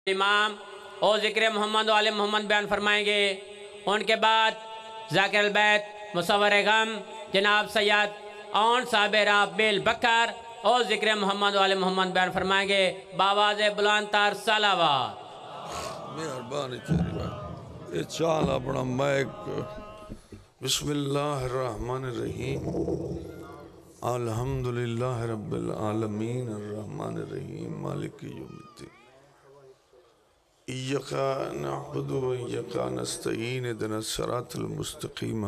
امام اور ذکر محمد و آل محمد بیان فرمائیں گے۔ ان کے بعد ذاکر البیت مصور غم جناب سید اون صاحب راہ بیل بکر اور ذکر محمد و آل محمد بیان فرمائیں گے بآواز بلند تر صلوات۔ مہربانی تیری بات یہ چال اپنا مائک۔ بسم اللہ الرحمن الرحیم الحمدللہ رب العالمین الرحمن الرحیم مالک یوم الدین ایاک نعبد و ایاک نستعین اهدنا الصراط المستقیم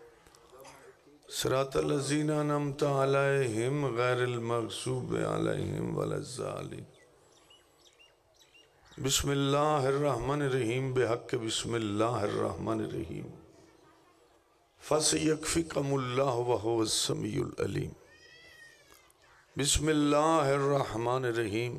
صراط الذین انعمت علیہم غیر المغضوب علیہم ولا الضالین۔ بسم اللہ الرحمن الرحیم بحق بسم اللہ الرحمن الرحیم فَسَيَكْفِكَمُ اللَّهُ وَهُوَ السَّمِيعُ الْعَلِيمُ۔ بسم اللہ الرحمن الرحیم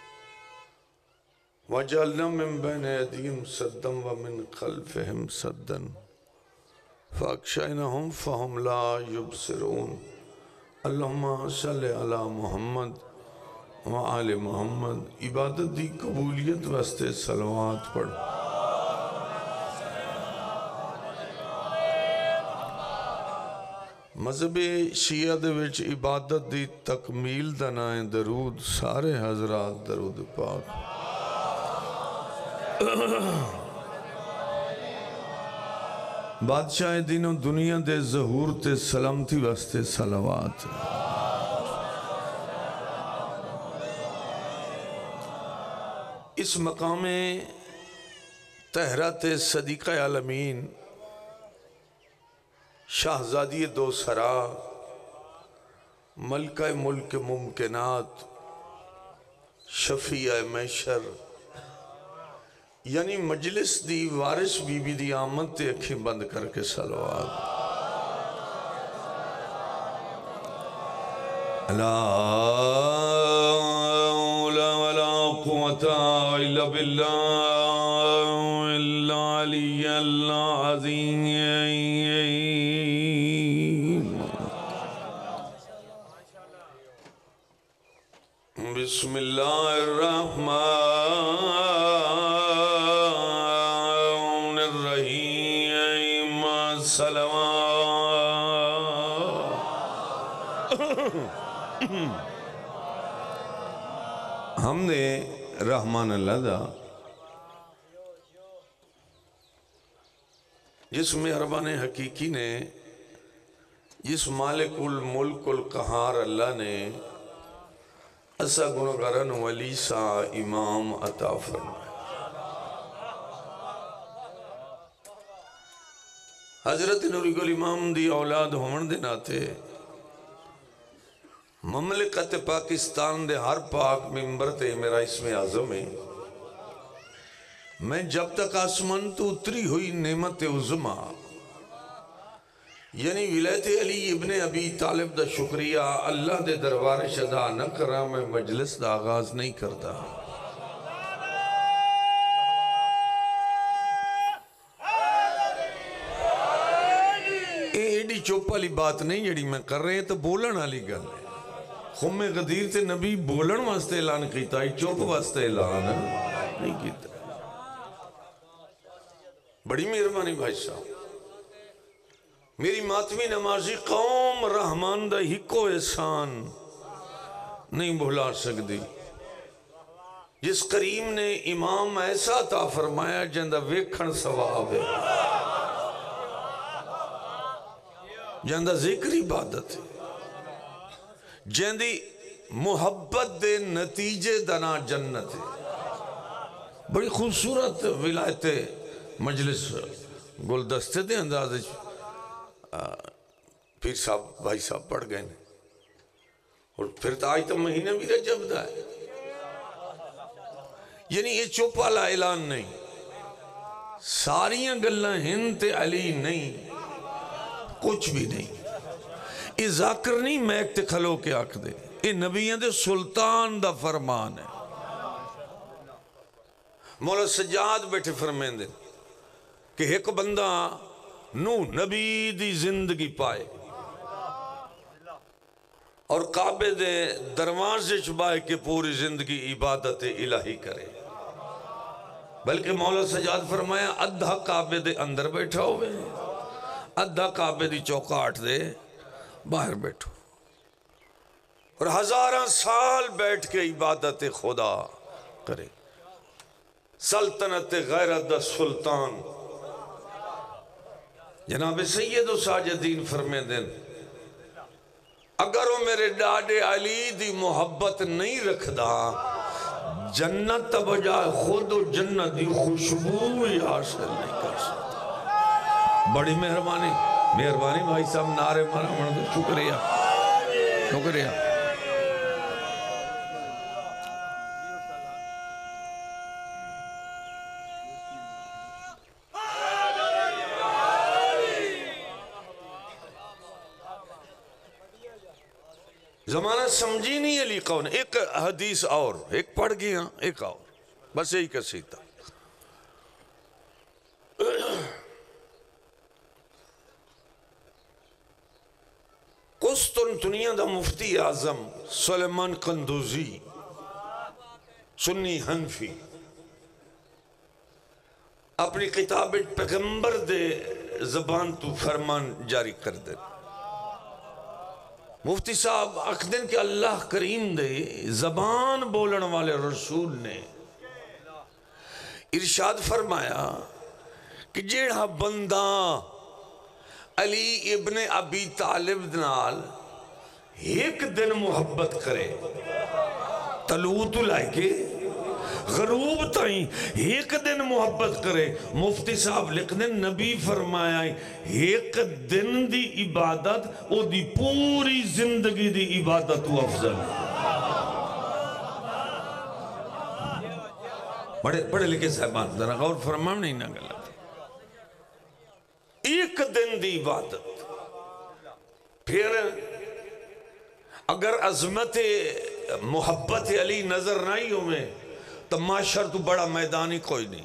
وَجَعَلْنَا مِن بَيْنِ أَيْدِيهِمْ سَدًّا وَمِن خَلْفِهِمْ سَدًّا فَأَغْشَيْنَاهُمْ فَهُمْ لَا يُبْصِرُونَ۔ اللہم صلی علی محمد وآل محمد۔ عبادت دی قبولیت واسطے صلوات پڑھ۔ مذہب شیعہ دے وچ عبادت دی تکمیل دا نام ہے درود۔ سارے حضرات درود پاک۔ بادشاہ دین و دنیا دے ظہور تے سلامتی واسطے صلوات۔ اس مقام طہرات صدیقہ عالمین شاہزادی دو سرا ملکہ ملک ممکنات شفیع محشر یعنی مجلس دی وارث بی بی دی آمد تے اکھیں بند کر کے صلوات۔ لا حول ولا قوة الا بالله العلی العظیم۔ بسم اللہ الرحمن الرحیم صلوات۔ ہم نے رحمان اللہ دا جس مہربان حقیقی نے جس مالک الملک القہار اللہ نے اسا گناہگارن ولی سا امام عطا فرمائے۔ حضرت نوری گل امام دی اولاد ہون دے ناتے مملکت پاکستان دے ہر پاک ممبر تے میرا اسم اعظم ہے۔ میں جب تک آسمان تو اتری ہوئی نعمت عظمہ یعنی ولایت علی ابن ابی طالب دا شکریہ اللہ دے دربار ادا نہ کرا میں مجلس دا آغاز نہیں کرتا۔ ایڈی چوپ والی بات نہیں جڑی میں کر رہے ہیں تو بولن والی گل ہے۔ خم غدیر تے نبی بولن واسطے اعلان کیتا ہے، چوپ واسطے اعلان نہیں کیتا۔ بڑی مہربانی بھائی صاحب، میری ماتمی نمازی قوم رحمان دا ہکو احسان نہیں بھلا سکتی۔ جس کریم نے امام ایسا عطا فرمایا جندہ ویکھن ثواب ہے، جندہ ذکر عبادت ہے، جندی محبت دے نتیجے دنا جنت ہے۔ بڑی خوبصورت ولایت مجلس گلدستے دے اندازے پیر صاحب بھائی صاحب پڑھ گئے اور پھر تو آج تو مہینہ بھی رجب دا ہے، یعنی یہ چوپ والا اعلان نہیں، ساریاں گلہ ہند تے علی نہیں، کچھ بھی نہیں۔ یہ ذاکر نہیں میک تے کھلو کے آکھ دے، یہ نبیان دے سلطان دا فرمان ہے۔ مولا سجاد بیٹھے فرمین دے کہ ایک بندہ نو نبی دی زندگی پائے اور کعبے دے دروازے چھبائے کہ پوری زندگی عبادت الہی کرے۔ بلکہ مولا سجاد فرمایا ادھا کعبے دے اندر بیٹھا ہوئے ادھا کعبے دی چوکاٹ دے باہر بیٹھو اور ہزاراں سال بیٹھ کے عبادت خدا کرے سلطنت غیرت دا سلطان جناب سید و ساجدین فرمے دن اگر وہ میرے ڈاڈے علی دی محبت نہیں رکھدا جنت بجائے خود و جنت دی خوشبو ہی حاصل نہیں کر سکتا بڑی مہربانی بھائی صاحب نعرے مارا مرد شکریہ زمانہ سمجھی نہیں علی کون ایک حدیث اور ایک پڑھ گیا ایک اور بس یہی کسی تھا قسطنطنیہ دا مفتی اعظم سلیمان قندوزی سنی حنفی اپنی کتاب پیغمبر دے زبان تو فرمان جاری کر دے مفتی صاحب اکدن کہ اللہ کریم دے زبان بولن والے رسول نے ارشاد فرمایا کہ جیڑا بندہ علی ابن ابی طالب نال ایک دن محبت کرے طلوع تو لائے کے غروب تائیں ایک دن محبت کرے مفتی صاحب لکھ دیں نبی فرمایا ایک دن دی عبادت او دی پوری زندگی دی عبادت و افضل بڑے لکھے صاحبان ذرا غور فرمام نہیں نہ غلط ایک دن دی عبادت پھر اگر عظمت محبت علی نظر نہیں ہو میں تو معاشر تو بڑا میدانی کوئی نہیں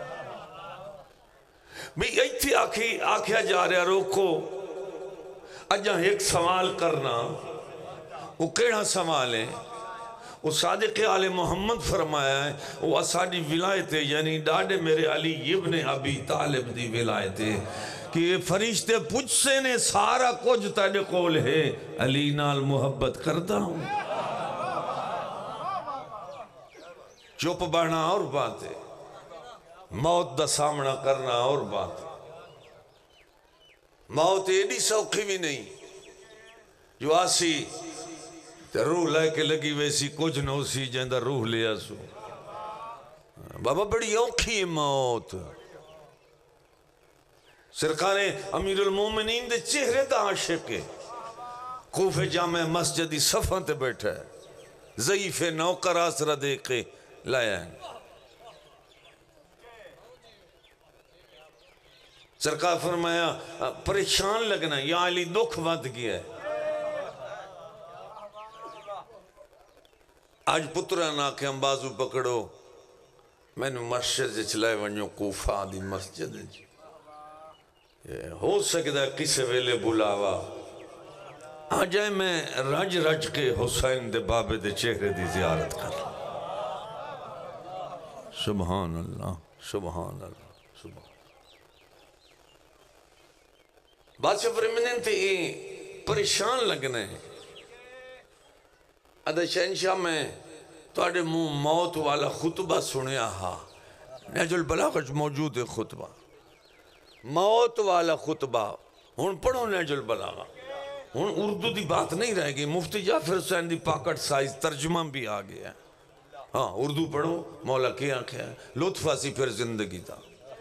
بھی ایتھی آکھیا جا رہا روکو اجاں ایک سوال کرنا وہ کیڑا سوال ہے وہ صادق آل محمد فرمایا ہے وہ اساڑی ولایت ہے یعنی ڈاڈے میرے علی ابن ابی طالب دی ولایت ہے کہ فرشتے پوچھ سے نے سارا کچھ تیرے قول ہے علی نال محبت کرتا ہوں چپ بڑھنا اور بات ہے موت دا سامنا کرنا اور بات ہے موت ایڈی سوکھی بھی نہیں جو آسی روح لائے کے لگی ویسی کچھ نہ اسی جہندہ روح لیا سو بابا بڑی اوکھی ہے موت سرکار امیر المومنین دے چہرے دا عاشق ہے کوفہ جامع مسجدی صفحہ تے بیٹھا ہے ضعیف نوکر آسرہ دے کے لایا ہے سرکار فرمایا پریشان لگنا یا علی دکھ ود گیا ہے آج پترہ نا کہ ہم بازو پکڑو میں نے مسجد چلائے ونیو کوفہ دی مسجد ہو سکتا ہے کسے ویلے بلاوا آ جائے میں رج رج کے حسین دے بابے دے چہرے دی زیارت کر سبحان اللہ سبحان اللہ سبحان بادشاہ فرمینن تے پریشان لگنے ادھا شہنشاہ میں توڑے منہ موت والا خطبہ سنیا ہا نہج البلاغہ موجود ہے خطبہ موت والا خطبہ ہون پڑھو نہج البلاغہ ہون اردو دی بات نہیں رہ گئی مفتی جعفر حسین دی پاکٹ سائز ترجمہ بھی آ گیا ہاں اردو پڑھو مولا کی آنکھیں لطفہ سی پھر زندگی تھا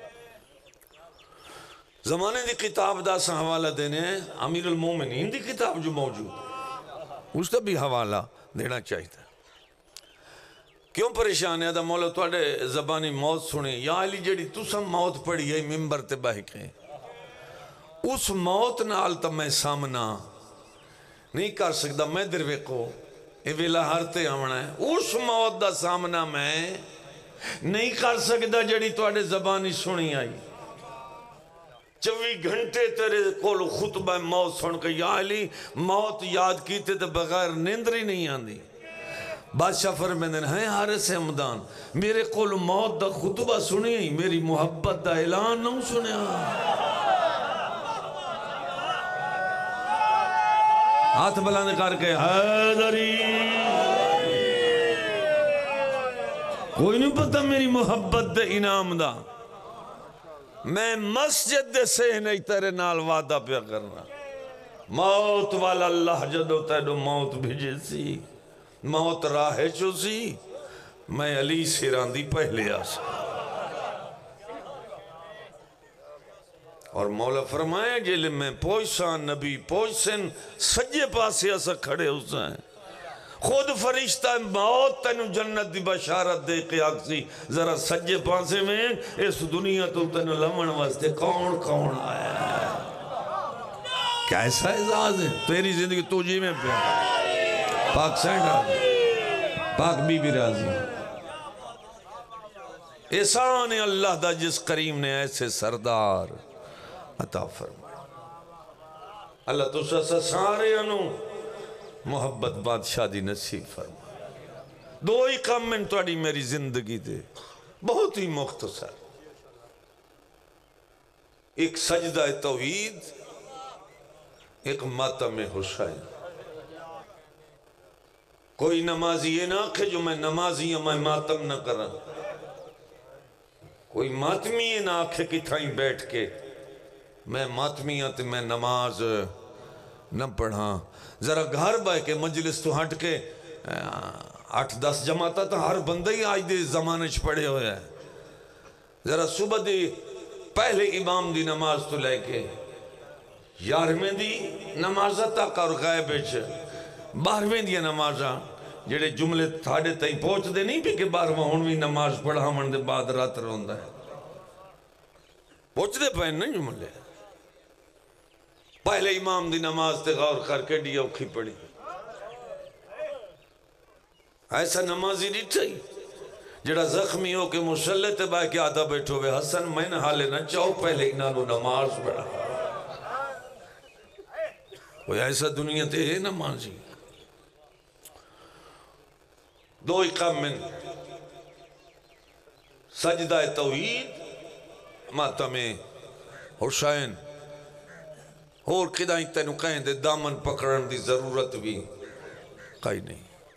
زمانے دی کتاب دا سا حوالہ دینے امیر المومنین دی کتاب جو موجود ہے اس کا بھی حوالہ دینا چاہیے تھا کیوں پریشان ہے دا مولا توڑے زبانی موت سنے یا علی جڑی تو سم موت پڑی ہے ممبر تے باہکیں اس موت نال تا میں سامنا نہیں کر سکتا میں دروے کو یہ ویلا ہرتے آمنا ہے اس موت دا سامنا میں نہیں کر سکتا جڑی توڑے زبانی سنی آئی 24 گھنٹے تیرے کول خطبہ موت سن کے یا علی موت یاد کیتے تے بغیر نیندری نہیں آندی بادشاہ فرمیندے ہیں حارث حمدان میرے کول موت دا خطبہ سنی ہی میری محبت دا اعلان نہ سنیا ہاتھ بلند کر کے حیدری کوئی نہیں پتہ میری محبت دے انعام دا میں مسجد دے سے نہیں تیرے نال وعدہ پہ کرنا موت والا اللہ جدو تیرے موت بھیجے سی موت راہے چو سی میں علی سیران دی پہلے آسا اور مولا فرمایا جلے میں پوچھسان نبی پوچھسن سجے پاسے اسا کھڑے ہوسائیں خود فرشتہ موت تینو جنت دی بشارت دے کے آکسی ذرا سجے پاسے میں اس دنیا تو تینو لمن واسطے کون کون آیا ہے کیسا اعزاز ہے تیری زندگی تجھے میں پہ پاک سینڈ راضی پاک بی بی راضی احسان اللہ دا جس کریم نے ایسے سردار عطا فرمایا اللہ تو سا سارے انو محبت بادشاہ دی نصیب فرمایا دو ہی کام میں توڑی میری زندگی دے بہت ہی مختصر ایک سجدہ توحید ایک ماتم حسین کوئی نمازی یہ نہ کہ جو میں نمازی ہوں میں ماتم نہ کرا کوئی ماتمی یہ نہ کہ کتھائیں بیٹھ کے میں ماتمی ہوں تو میں نماز نہ پڑھا ذرا گھر بائے کے مجلس تو ہٹ کے 8-10 جماعتا تو ہر بندہ ہی آج دے زمانے چھ پڑے ہوئے ہیں ذرا صبح دی پہلے امام دی نماز تو لے کے 11ویں دی نمازہ تک اور غائب ہے 12ویں دی نمازہ جڑے جملے تھاڑے تائیں پہنچ دے نہیں بھی کہ 12واں ہونویں نماز پڑھا من دے بعد رات روندہ ہے پہنچ دے پہن نہیں جملے پہلے امام دی نماز تے غور کر کے ڈیا اکھی پڑی ایسا نمازی نہیں چاہیے جڑا زخمی ہو کے مسلح تے بائے کے آدھا بیٹھو بے حسن میں نے حالے نہ چاہو پہلے انہوں نماز پڑھا کوئی ایسا دنیا تے ہے نمازی دو ہی کام میں سجدہ توحید ماتم حسین اور کدائیں تینو کہیں دے دامن پکڑن دی ضرورت بھی کئی نہیں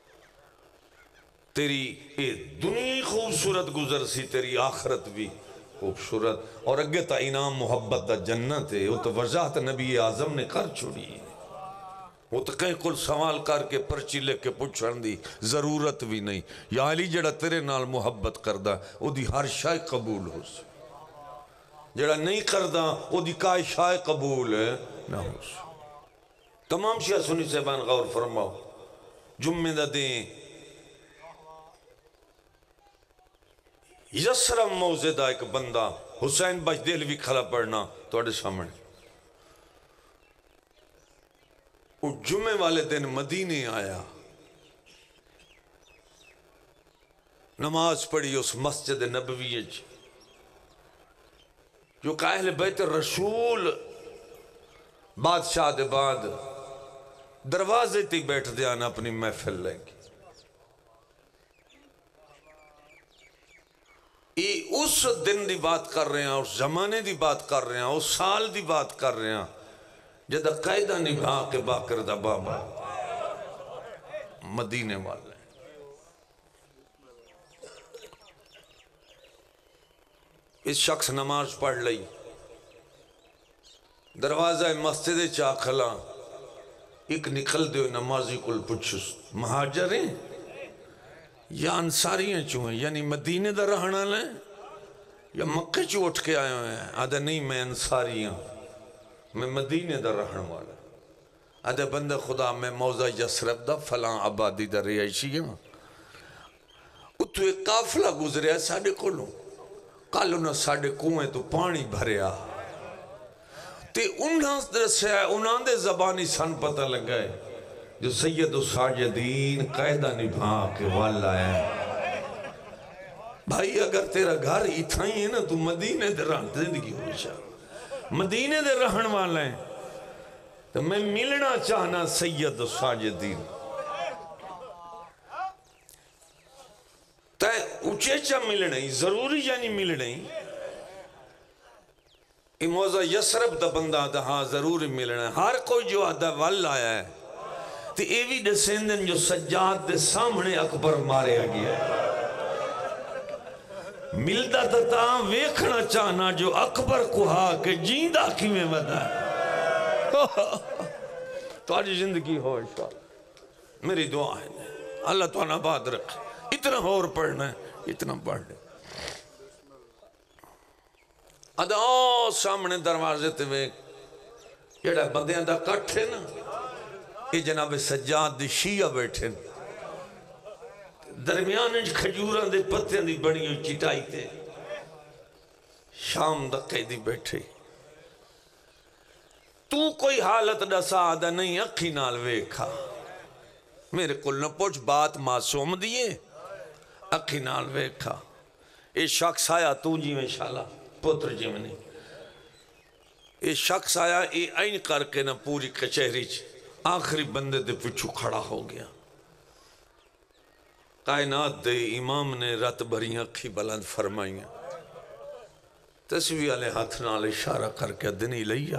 تیری دنیا خوبصورت گزر سی تیری آخرت بھی خوبصورت اور اگے تا انعام محبت دا جنت ہے وہ تو وضاحت نبی اعظم نے کر چھوڑی ہے وہ تو کہیں کل سوال کر کے پرچی لے کے پوچھن دی ضرورت بھی نہیں یا علی جڑا تیرے نال محبت کردہ وہ دی ہر شای قبول ہو سی جڑا نہیں کردہ وہ دی کائی شای قبول نہ ہو سی تمام شیعہ سنی صاحبان غور فرماؤ جمعہ دا دیں یسرم موزدہ ایک بندہ حسین بچ دہلوی کھلا پڑھنا توڑے سامنے وہ جمعے والے دن مدینے آیا نماز پڑھی اس مسجد نبوی جو کہ اہل بیت رسول بادشاہ دے بعد دروازے تی بیٹھ دیانا اپنی محفل لے گی اس دن دی بات کر رہے ہیں اس زمانے دی بات کر رہے ہیں اس سال دی بات کر رہے ہیں جدہ قائدہ نبھا کے باکر دا بابا مدینے والے اس شخص نماز پڑھ لئی دروازہ مسجد چاکھلا ایک نکل دے نمازی کل پچھس مہاجر ہیں یا انساری ہیں چوہیں یعنی مدینے دا رہنا لیں یا مکہ چو اٹھ کے آئے ہوئے ہیں آدھا نہیں میں انساری ہوں میں مدینے دا رہن والا آدھا بندہ خدا میں موضع یسرب دا فلاں آبادی دا ریائشی ہوں اتو ایک کافلہ گزریا ساڑھے کلوں کالو نہ ساڑھے کنویں تو پانی بھریا تے انہاں دے زبانی سن پتہ لگائے جو سید و ساجدین قائدہ نبھا کے والا ہے بھائی اگر تیرا گھر اتھائی ہے نا تو مدینے دے رہن زندگی ہو جا مدینے دے رہن والا ہے تو میں ملنا چاہنا سید و ساجدین تے اچھے ملنے ضروری یعنی ملنے یہ موضوع یسرب دا بندہ دا ہاں ضروری ملنا ہر کوئی جو آدھا وال آیا ہے تو یہ بھی دسیندن جو سجاد دے سامنے اکبر مارے گیا ہے ملتا تا ویکھنا چاہنا جو اکبر کو ہاں کہ جیندہ کی میں ودا ہے تو آج زندگی ہو انشاءاللہ میری دعا ہے اللہ تو آباد رکھے اتنا اور پڑھنا ہے اتنا پڑھ لے ادا سامنے دروازے تے وے جڑا بندیاں دا کٹھ ہے نا یہ جناب سجاد دی شیعہ بیٹھے درمیان کھجوراں دے پتیاں دی بڑی ہوئی چٹائی تے شام دا قیدی بیٹھے تو کوئی حالت دسا آدھا نہیں اکھی نال ویکھا میرے کل نہ پوچھ بات معصوم دیئے اکھی نال ویکھا یہ شخص آیا تو جی میں شالا پتر جی میں نہیں یہ شخص آیا یہ این کر کے نہ پوری کچہری آخری بندے دے پچھو کھڑا ہو گیا کائنات دے امام نے رات بھری اکھی بلند فرمائیاں تصویر علیہ ہاتھ نال اشارہ کر کے دنی لیا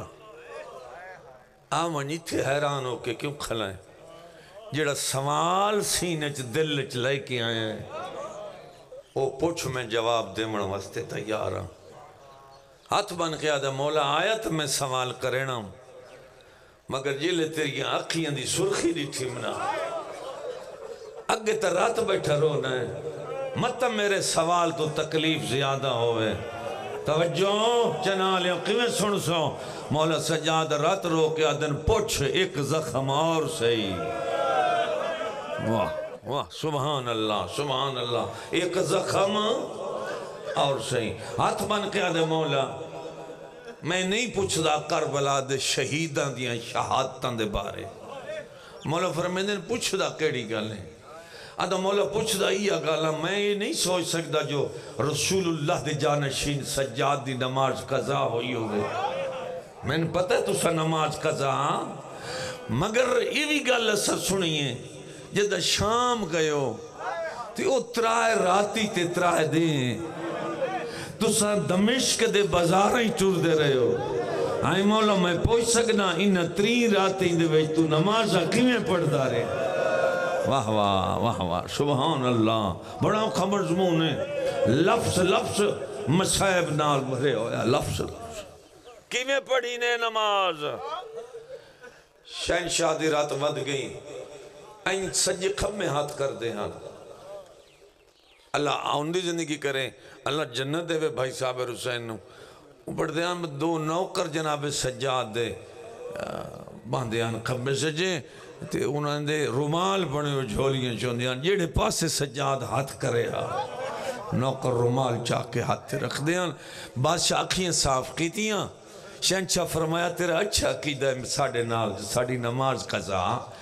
آمنی تھے حیران ہو کے کیوں کھلائیں جڑا سوال سینے چ دل چ لے کے آئے ہیں وہ پوچھ میں جواب دے من واسطے تیار ہوں ہاتھ بن کے آدھا مولا آیت میں سوال کرنا مگر جیلے تیری آنکھیاں دی سرخی دی ٹھیمنا اگے تا رات بیٹھا رونا ہے مطلب میرے سوال تو تکلیف زیادہ ہوئے توجہ چنا لیا کیویں سن سو مولا سجاد رات رو کے آدھن پوچھ ایک زخم اور صحیح واہ واہ سبحان اللہ ایک زخم اور صحیح ہاتھ بن کے آدھے مولا میں نہیں پوچھ دا کربلا دے شہیداں دیاں شہادتاں دے بارے مولا فرمیدن پوچھ دا کیڑی گل ہے آدھا مولا پوچھ دا یہ گالا میں یہ نہیں سوچ سکتا جو رسول اللہ دے جانشین سجاد دی نماز قضا ہوئی ہوئے میں نے پتہ ہے تو سا نماز قضا مگر یہ بھی گل ایسا سنیے جدہ شام گئے ہو تو وہ ترائے راتی تے ترائے دیں تو سا دمشق دے بازار ہی ٹور دے رہے ہو آئی مولا میں پوچھ سکنا انہ 3 راتی دے ویچ تو نمازہ کیویں پڑھ دا رہے واہ واہ واہ واہ سبحان اللہ بڑا خبر زمون ہے لفظ مسائب نال بھرے ہویا لفظ کیویں پڑھی نے نماز شہنشاہ دی رات ود گئی این سجے خب میں ہاتھ کر دے ہاں اللہ آؤندی زندگی کریں اللہ جنت دے وے بھائی صاحب حسین اوپر دے ہم 2 نوکر جناب سجاد دے باندے ہاں خب میں سجے تے انہوں نے رومال بنے ہوئے جھولیاں چوندیاں جیڑے پاسے سجاد ہاتھ کرے نوکر رومال چاہ کے ہاتھ رکھ دیاں بادشاہ آنکھیں صاف کیتیاں شہنشاہ فرمایا تیرا اچھا عقیدہ ہے ساڑھے نال ساڑھی نماز قضا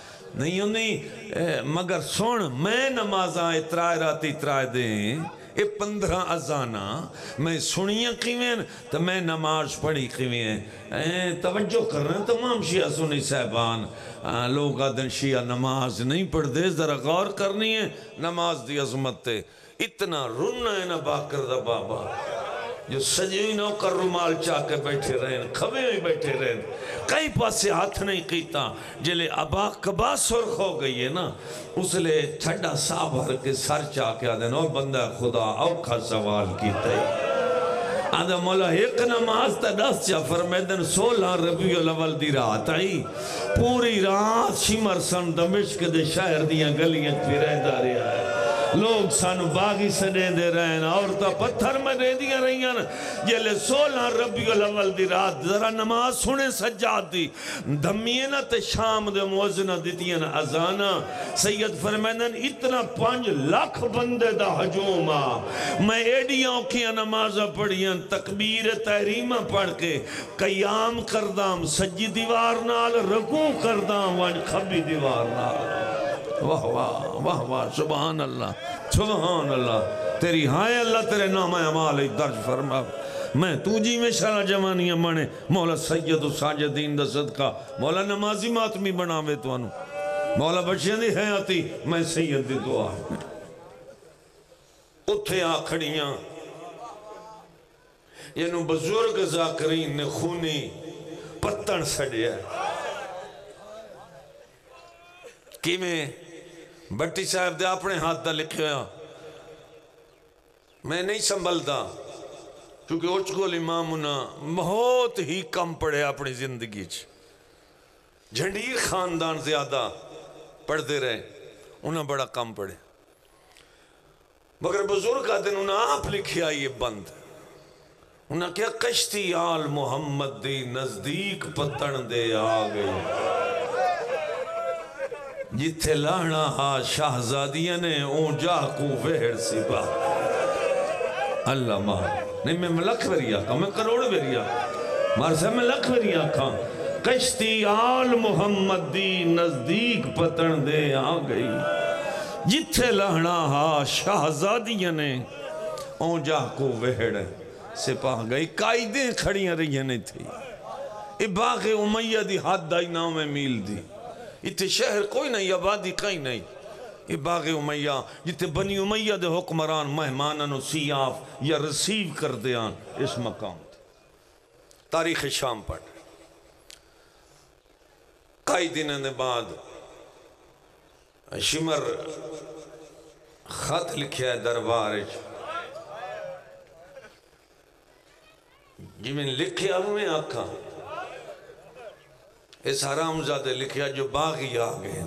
نہیں مگر سن میں نمازاں اترائے راتی اترائے دیں اے 15 ازانہ میں سنیاں کیویں تو میں نماز پڑھی کیویں توجہ کر رہے ہیں تمام شیعہ سنی صاحبان لوگ آدھن شیعہ نماز نہیں پڑھ دے ذرا غور کرنی ہے نماز دی عظمت تے اتنا رنہ ہے نا باکر دا بابا جو سجوی نوکر رومال چاہ کے بیٹھے رہے کھوے ہوئی بیٹھے رہے کئی پاسے ہاتھ نہیں کیتا جلے ابا کبا سرخ ہو گئی ہے نا اس لئے چھڑا سا بھر کے سر چاہ کے آدھے نو بندہ خدا اوکھا سوال کیتا ہے آدھے مولا ایک نماز تا 10 چاہ فرمیدن 16 ربیع الاول دی رات آئی پوری رات شمر سن دمشق دے شہر دیاں گلیاں پھرے دارے آئے لوگ سانو باغی سنے دے رہے ہیں عورتہ پتھر میں دے دیا رہی ہیں جلے 16 ربیع الاول دی رات ذرا نماز سنے سجاد دی دھمیے نا تے شام دے موزنہ دیتیاں ازانہ سید فرمیدن اتنا 5 لاکھ بندے دا حجومہ میں ایڈیاں اوکیاں نمازہ پڑھیاں تکبیر تحریمہ پڑھ کے قیام کردام سجی دیوار نال رکوع کردام وانج کھبی دیوار نال واہ واہ واہ واہ سبحان اللہ تیری ہائے اللہ تیرے نام اعمال درج فرما میں تو جی میں شرع جوانیاں مانے مولا سید و ساجدین دا صدقہ مولا نمازی ماتمی بناوے تو انو مولا بچیاں دی حیاتی میں سید دی دعا اتھے آکھڑیاں یہ بزرگ ذاکرین نے خونی پتن سڑیا کی میں بٹی صاحب دے اپنے ہاتھ دا لکھیا میں نہیں سنبھلتا کیونکہ اچھگول امام انہاں بہت ہی کم پڑھے اپنی زندگی جھنڈیر خاندان زیادہ پڑھتے رہے انہاں بڑا کم پڑھے مگر بزرگ کا دن انہاں آپ لکھیا یہ بند انہاں کیا کشتی آل محمد دی نزدیک پتن دے آگئی جتھے لانا ہا شہزادیاں نے اون جا کو وہر سی با اللہ ماں نہیں میں لکھ وری آکھاں میں کروڑ وری آکھاں مارسا میں لکھ وری آکھاں کشتی آل محمد دی نزدیک پتن دے آگئی جتھے لانا ہا شہزادیاں نے اون جا کو وہر سپاہ گئی قائدیں کھڑیاں رہی نہیں تھی یہ باغ امیہ دی حد دائی نام میل دی اتھے شہر کوئی نہیں آبادی کہیں نہیں یہ باغ امیہ جتے بنی امیہ دے حکمران مہمانن و سیاف یا رسیو کر دیان اس مقام تاریخ شام پڑھ کئی دنوں نے بعد شمر خط لکھیا ہے دربار جی میں لکھیا ہوئے آکھا اس حرام زادے لکھیا جو باغی آگئے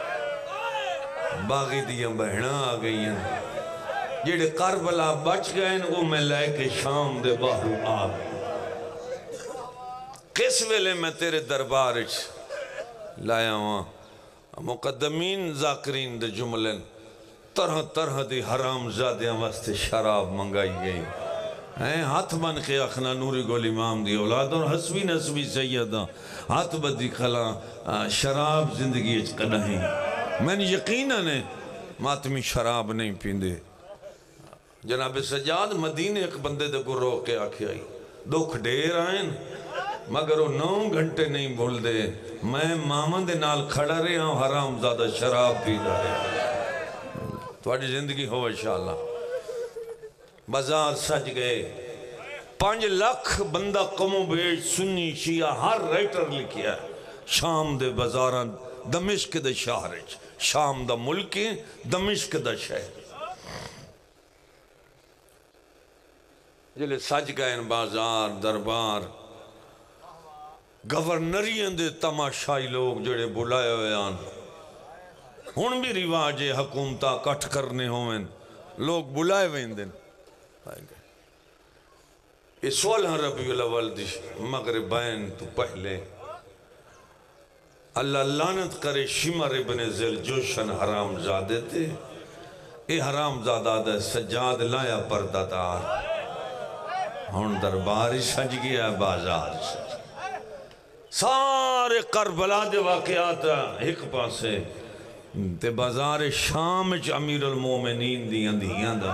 باغی دیاں بہنا آگئی ہیں جیڑے کربلا بچ گئے وہ میں لے کے شام دے باہو آگئے کس ویلے میں تیرے دربار لایا ہوں مقدمین ذاکرین دے جملن طرح طرح دی حرام زادیاں واسطے شراب منگائی گئی ہاتھ بن کے اخنا نوری گول امام دی اولاد اور حسبی نسبی سیدہ ہاتھ بدی کھلا شراب زندگی اچھ کڑھیں میں نے یقیناً ماتمی شراب نہیں پیندے جناب سجاد مدینے ایک بندے دے کو رو کے آکھے آئی دکھ ڈیر آئین مگر وہ 9 گھنٹے نہیں بھول دے میں ماما دے نال کھڑا رہے ہوں حرام زادہ شراب پی رہے تو آج زندگی ہو انشاءاللہ بازار سج گئے 5 لاکھ بندہ قوم بیش سنی شیعہ ہر رائٹر لکھیا ہے شام دے بازاران دمشق دے شہر شام دا ملکی دمشق دا شہر جلے سج گئے بازار دربار گورنرین دے تماشائی لوگ جڑے بلائے ہوئے آن ہون بھی رواج حکومتہ کٹھ کرنے ہوئے لوگ بلائے ہوئے دن یہ 16 ربیع الاول دی مغربین تو پہلے اللہ لعنت کرے شمر ابن ذوالجوشن حرام زادے تھے یہ حرام زادہ دے سجاد لایا پردہ دار ہون دربار ہی سج گیا بازار سارے کربلا دے واقعات ایک پاسے تے بازار شام چ امیر المومنین دیاں دا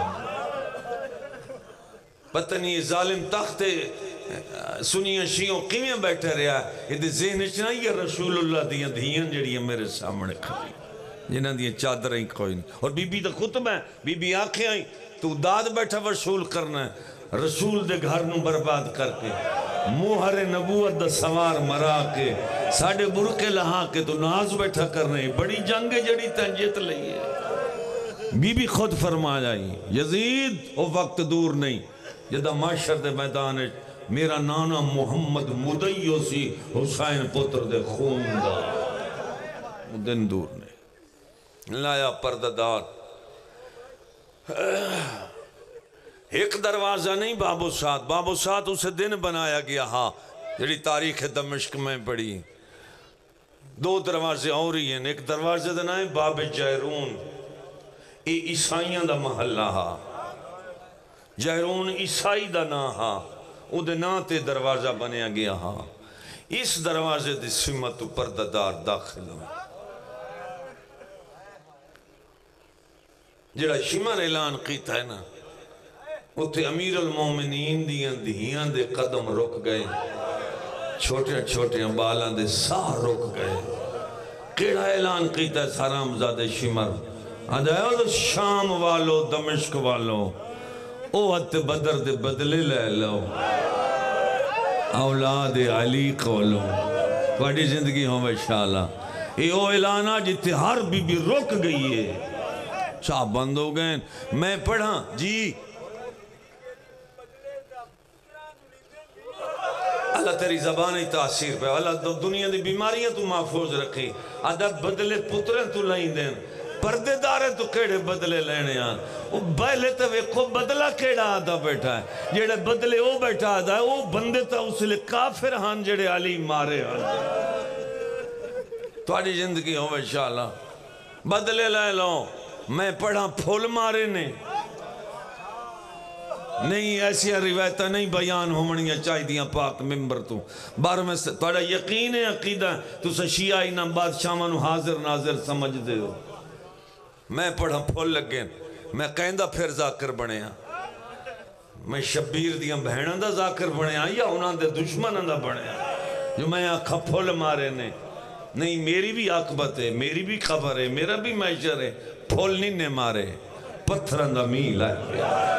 پتہ نہیں ظالم تخت سنیاں شیعوں کیویں بیٹھے رہا یہ دے ذہن چ نہیں یہ رسول اللہ دیاں جڑیاں میرے سامنے کھڑی جنہاں دیاں چادریں کوئی نہیں اور بی بی دا خطبہ ہے بی بی آنکھیں آئیں تو داد بیٹھا وصول کرنا ہے رسول دے گھر نو برباد کر کے موہر نبوت دا سوار مرا کے ساڑھے برکے لہا کے تو ناز بیٹھا کرنے بڑی جنگ جڑی تنجیت لئی ہے بی بی خود فرما جائی یزید وہ وقت دور نہیں جدہ معاشر دے میدان میرا نانا محمد مدیو سی حسین پتر دے خون دا دن دور نہیں لایا پرددار ایک دروازہ نہیں بابو سات اسے دن بنایا گیا ہاں جڑی تاریخ دمشق میں پڑی 2 دروازے اور ہی ہیں ایک دروازے دا نام ہے باب جہرون یہ عیسائیاں دا محلہ ہاں جہرون عیسائی دا نا ہاں او دے نا تے دروازہ بنیا گیا ہاں اس دروازے دی سمت پرددار داخل ہوں جڑا شمر اعلان کیتا ہے نا اتھے امیر المومنین دیاں دے قدم رک گئے چھوٹے بالاں دے ساہ رک گئے کیڑا اعلان کیتا ہے حرام زادے شمر آدھا شام والو دمشق والو اوہت بدر دے بدلے لے لو اولاد علی کولو بڑی زندگی ہوں انشاءاللہ یہ او اعلانہ جتے ہر بی بی رک گئی ہے چاہ بند ہو گئے میں پڑھا جی اللہ تیری زبانی تاثیر پہ اللہ دنیا دی بیماریاں تو محفوظ رکھی ادب بدلے پتریں تو لائیں دین پردے دارے تو کیڑے بدلے لینے آن وہ بہلے تو ویکھو بدلہ کیڑا آدھا بیٹھا ہے جیڑے بدلے وہ بیٹھا آدھا ہے وہ بندے تا اس لئے کافر ہاں جیڑے علی مارے ہاں تو آجی زندگی ہوں انشاءاللہ بدلے لے لو میں پڑھا پھول مارے نے نہیں ایسی روایتہ نہیں بیان ہومنیاں چاہی دیاں پاک ممبر تو بار میں سے توڑا یقین ہے عقیدہ تو سے شیعہ ہی نام بادشاہ منو حاضر ناظر سمجھ دے ہو میں پڑھا پھول لگے میں کہندہ پھر ذاکر بنے ہاں میں شبیر دیاں بہنہ دا ذاکر بنے ہاں یا انہاں دے دشمن دا بنے ہاں جو میں آنکھا پھول مارے نے نہیں میری بھی عاقبت ہے میری بھی خبر ہے میرا بھی معاشر ہے پھول نہیں نے مارے پتھران دا میل ہے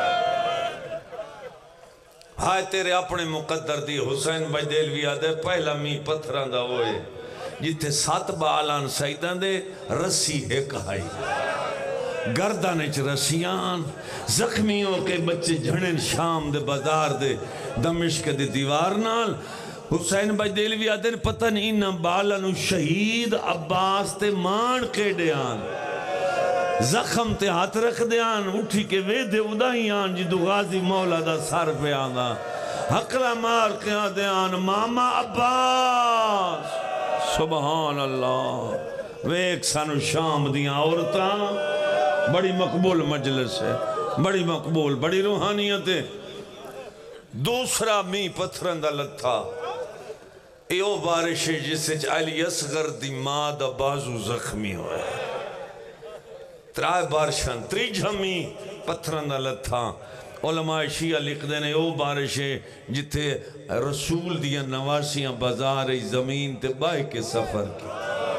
ہائے تیرے اپنے مقدر دی حسین بھائی دیلوی آدھے پہلا می پتھران دا ہوئے جتے 7 بالان سیدان دے رسی ایک آئی گردانچ رسیان زخمیوں کے بچے جھڑن شام دے بازار دے دمشق دے دیوار نال حسین بھائی دیلوی آدھے پتہ نہیں نا بالانو شہید عباس تے مان کے ڈیان زخم تے ہاتھ رکھ دیان اٹھی کے وے دے ادائیان جدو غازی مولا دا سر پہ آدھا حقلہ مار کے آدھیان ماما عباس سبحان اللہ وے ایک سانو شام دیاں عورتاں بڑی مقبول مجلس ہے بڑی مقبول بڑی روحانیت ہے دوسرا می پتھرن دا لتھا ایو بارش ہے جس سے علی اصغر دی ماں دا بازو زخمی ہوئے ترائے بارشان تری جھمی پتھران دا لتھا علماء شیعہ لکھ دینے او بارش ہے جتے رسول دیا نواسیاں بازار زمین تے بائی کے سفر کی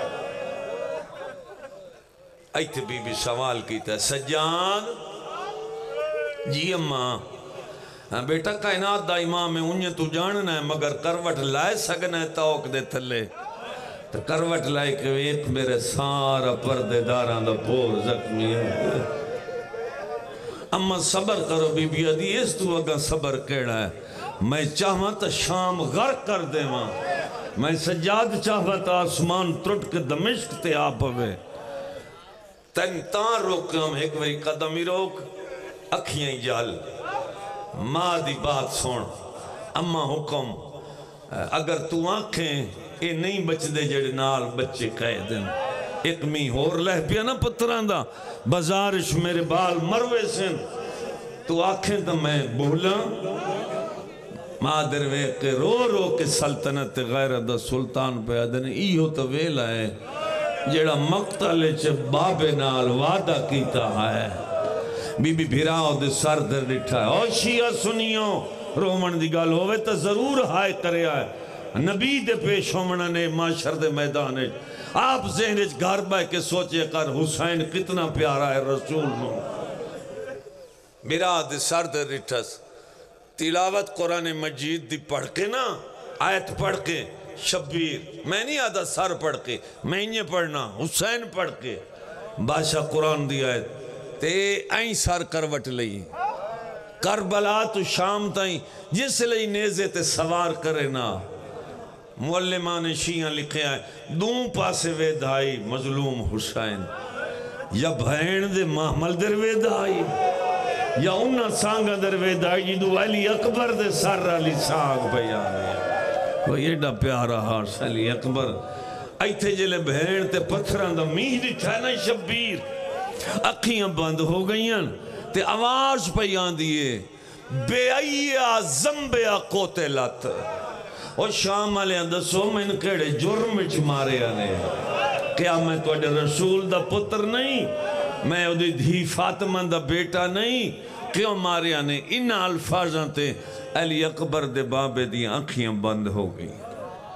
ایتے بی بی سوال کیتا ہے سجاد جی اماں بیٹا کائنات دا امام ہے انہیں تو جاننا ہے مگر کروٹ لائے سگنا ہے تاوک دے تھلے تو کروٹ لائے کہ ایک میرے سارا پردے داران دا پور زخمی ہے اما صبر کرو بی بی ادھی اس تو اگا صبر کیڑا ہے میں چاہاں تا شام غرق کر دے ماں میں سجاد چاہاں تا آسمان ترٹ کے دمشق تے آپ ہوئے تن تاں روک ہم ایک وری قدمی روک اکھیاں جال ماں دی بات سن اما حکم اگر تو آنکھیں اے نہیں بچ دے جڑے نال بچے کہے دن ایک می ہور لہ پیا نا پتران دا بازارش میرے بال مروے سن تو آنکھیں تا میں بولا ماں دروے کے رو رو کے سلطنت غیر دا سلطان پہ آدھن ایہو تو ویلا ہے جڑا مقتل چے بابے نال وعدہ کیتا ہے بی بی بھیراؤ دے سر در ڈٹھا ہے اور شیعہ سنیوں رومن دی گال ہوئے تا ضرور ہائے کرے آئے نبی دے پیش ہومنہ نے معاشر دے میدانے آپ ذہنچ گھر بائے کے سوچے کر حسین کتنا پیارا ہے رسول نو میرا دے سر در ڈٹھا تلاوت قرآن مجید دی پڑھ کے نا آیت پڑھ کے شبیر میں نہیں آدھا سر پڑھ کے میں انہیں پڑھنا حسین پڑھ کے بادشاہ قرآن دی آیت تے این سار کروٹ لئی کربلا تو شام تائیں جس لئی نیزے تے سوار کرے نا معلمان شیعہ لکھے آئے دوں پاسے وید آئی مظلوم حسین یا بھین دے محمل در وید آئی یا انہا سانگا در وید آئی جدو علی اکبر دے سر علی سانگ بیانے وہ ایڈا پیارا ہارس علی اکبر ایتھے جلے بھین تے پتھران دا میہ دکھا نا شبیر اکھیاں بند ہو گئیاں تے آواز پہ یہاں دیئے بے ایہ زمبیا قوتلت اور شام علیہ دسو میں ان کڑے جرمچ مارے آنے کیا میں توڑے رسول دا پتر نہیں میں ادھی دھی فاطمہ دا بیٹا نہیں کیوں مارے آنے ان الفاظاں تے علی اکبر دے بابے دی آنکھیاں بند ہو گئی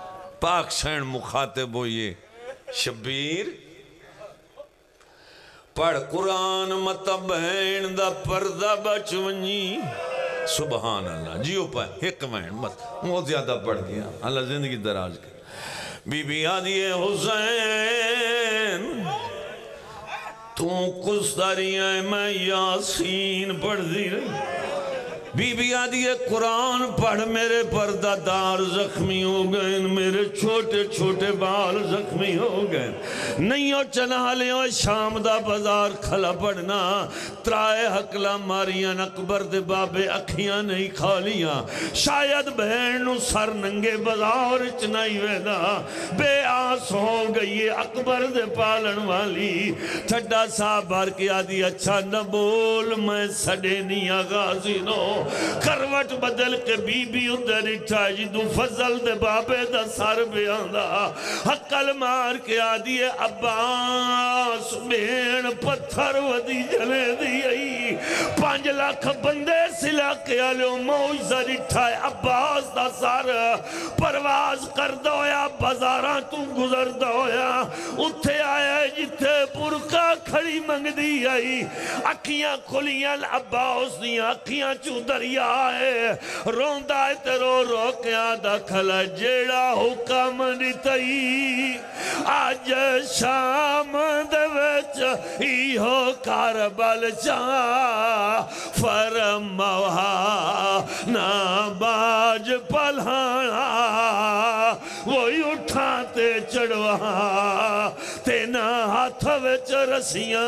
پاک سین مخاطب ہوئے شبیر پڑھ قرآن مت بہن دا پردہ بچ ونجی سبحان اللہ جیو پائے ایک بہن مت بہت زیادہ پڑھ گیا اللہ زندگی دراز کر بی بی آدھی حسین تو کس داری ہے میں یاسین پڑھ دی رہی بی بی آدھی قرآن پڑھ میرے پردہ دار زخمی ہو گئے میرے چھوٹے چھوٹے بال زخمی ہو گئے نہیں ہو چنا لے ہو شام دا بازار کھلا پڑھنا ترائے حقلا ماریاں اکبر دے بابے اکھیاں نہیں کھالیاں شاید بہن نو سر ننگے بازار چنائی ویدہ بے آس ہو گئی اکبر دے پالن والی ٹھڈا صاحب بار کی آدھی اچھا نہ بول میں سڑے نہیں آغازی نو کروٹ بدل کے بی بی ادھر اٹھائی جی دو فضل دے بابے دا سر بیاندہ حقل مار کے آدھی عباس بین پتھر ودی جلے دی آئی 5 لاکھ بندے سلا کے آلیوں موج در اٹھائے عباس دا سر پرواز کر دویا بازاراں تو گزر دویا اتھے آیا جتے پرکا کھڑی منگ دی آئی اکھیاں کھلیاں عباس دیاں اکھیاں چودہ دریا ہے روندہ تے رو رو کے آدھا کھلا جیڑا حکم نیتائی آج شام دے وچ ایہو کاربل چاں فرموہا نا باج پلہانا وہی اٹھاتے چڑھوا تے نا ہاتھ وچ رسیاں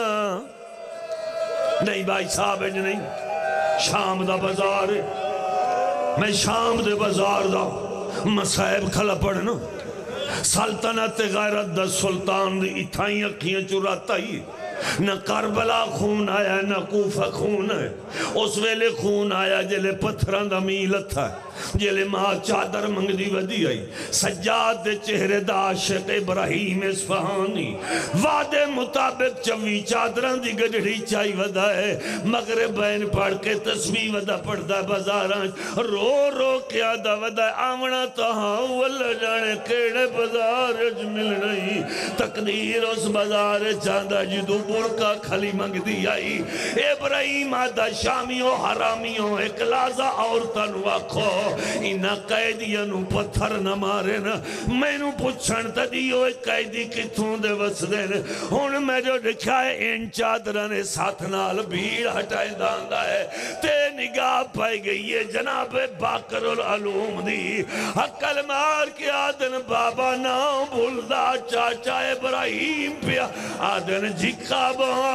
نہیں بھائی صاحب نہیں شام دا بازار میں شام دے بازار دا مسائب کھلا پڑھنا سلطنت غیرت دا سلطان دی اتھائیں اکھیاں چراتا ہی نہ کربلا خون آیا نہ کوفہ خون ہے اس ویلے خون آیا جلے پتھران دا میلت ہے جلے ماں چادر منگ دی ودی آئی سجاد دے چہرے دا عاشق ابراہیم اصفہانی وعدے مطابق چوی چادران دی گڑڑی چائی ودا ہے مغرب بین پڑھ کے تسبیح ودا پڑھتا ہے بازاران رو رو کیا دا ودا ہے آمنا تہاں واللہ جانے کیڑے بازار اج مل نہیں تقدیر اس بازار چاندہ جدو برکا کھلی منگ دی آئی ابراہیم آدھا شامیوں حرامیوں ایک لازہ عورتاں واکھو انہا قیدیاں نو پتھر نہ مارے نا میں نو پچھن تا دیو ایک قیدی کتھوں دے وس دے ہون میں جو دکھائے ان چادران ساتھ نال بھیڑ ہٹائے داندہ ہے تے نگاہ پائی گئی ہے جناب باقر العلوم دی حقل مار کے آدن بابا ناؤ بھولدہ چاچا ابراہیم پیا آدن جھکا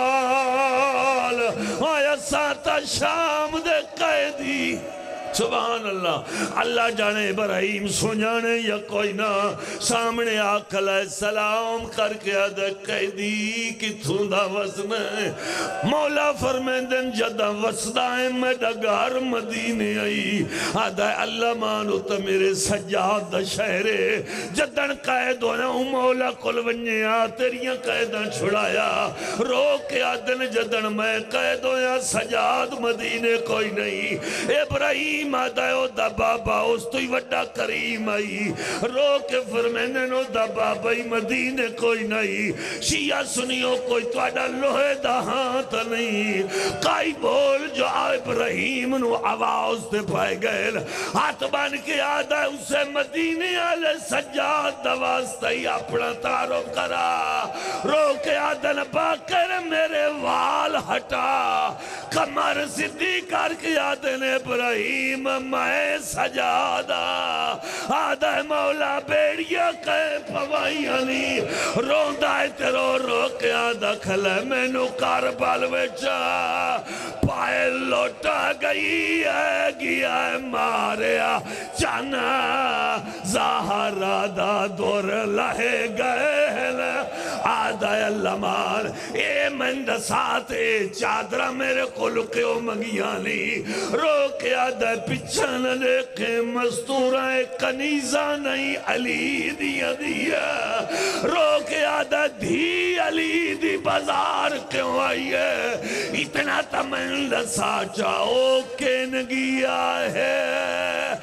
بال آیا ساتا شام دے قیدی سبحان اللہ اللہ جانے ابراہیم سنجانے یا کوئی نہ سامنے آکل سلام کر کے آدھا قیدی کی تھوندہ وزنے مولا فرمیندن جدہ وزدائیں میں ڈگار مدینے آئی آدھا اللہ مانو تا میرے سجاد دا شہرے جدن قید ہونا مولا کل ونجے آ تیریاں قیدن چھڑایا رو کے آدھن جدن میں قید ہویا سجاد مدینے کوئی نہیں ابراہیم مادائیو دا بابا اس تو ہی وڈا کریم آئی رو کے فرمینے نو دا بابا ہی مدینے کوئی نہیں شیعہ سنیو کوئی توڑا لوہے دا ہاتھ نہیں کائی بول جو ابراہیم نو آواز دے پائے گئے ہاتھ بان کے آدھا اسے مدینے آلے سجاد دا واسطہ ہی اپنا تعارف کرا رو کے آدھا نبا کر میرے وال ہٹا کمر صدی کر کے آدھا نے ابراہیم میں سجادہ آدھا مولا بیڑیا کہیں پوائیاں نہیں روندہ تے رو رو کے آدھا کھلے میں نو کاربال ویچا پائے لوٹا گئی ہے گیا ہے ماریا چانا زہرہ دا دور لہے گئے آدھا اللہ مار اے مند ساتھ اے چادرہ میرے کو لکیو مگیانی رو کے آدھا پچھن لیکے مستورہ کنیزہ نہیں علی دیا دیا رو کے آدھا دھی علی دی بازار کیوں آئی ہے اتنا تمن لسا چاہو کین گیا ہے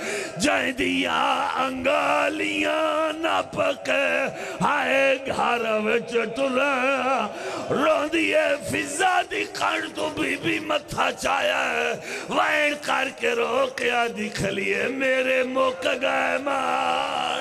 جائدیاں انگالیاں نہ پکے ہائے گھر وچ ٹرا روندیے فضا دی کھڑ تو بی بی متھا چایا ہے وائن کر کے روکیا دکھلیے میرے موک گئے مان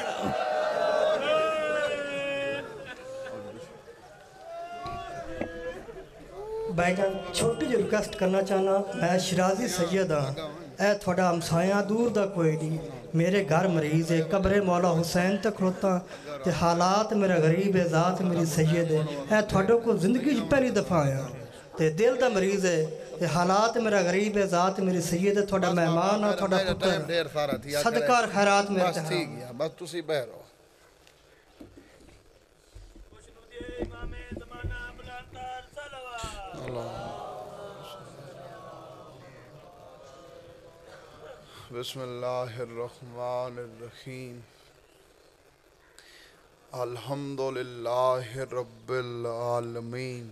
بھائی جان چھوٹی جو ریکویسٹ کرنا چاہنا میں شرازی سید ہاں اے تھوڑا ہمسایاں دور دا کوئی نہیں میرے گھر مریض ہے قبر مولا حسین تک کھڑوتا تے حالات میرا غریب ہے ذات میری سید ہے اے تھوڑا کو زندگی پہلی دفعہ آیا تے دل دا مریض ہے تے حالات میرا غریب ہے ذات میری سید ہے تھوڑا مہمان ہے تھوڑا پتر صدقہ اور خیرات میرے بس ٹھیک ہے بس تسی بہرو بسم اللہ الرحمن الرحیم الحمدللہ رب العالمین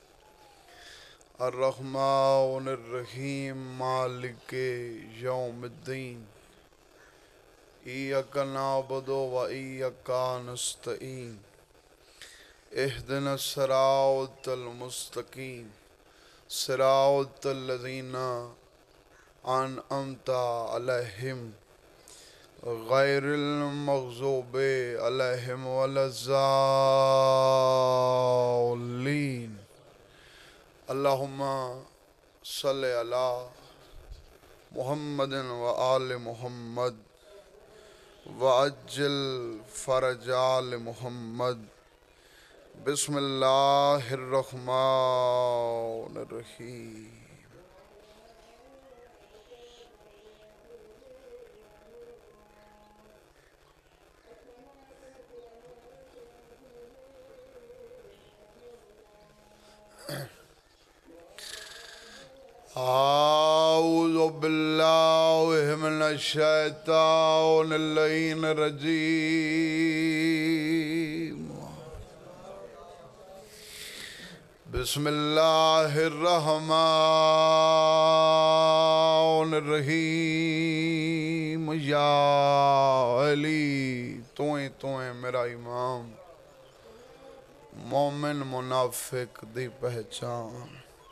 الرحمن الرحیم مالک یوم الدین ایاک نعبد و ایاک نستعین اہدنا الصراط المستقیم صراط الذین انعمت علیہم غیر المغضوب علیہم ولا الضالین اللہم صلی علی محمد و آل محمد وعجل فرج آل محمد بسم اللہ الرحمن الرحیم اعوذ باللہ من الشیطان اللعین الرجیم بسم اللہ الرحمن الرحیم یا علی تویں میرا امام مومن منافق دی پہچان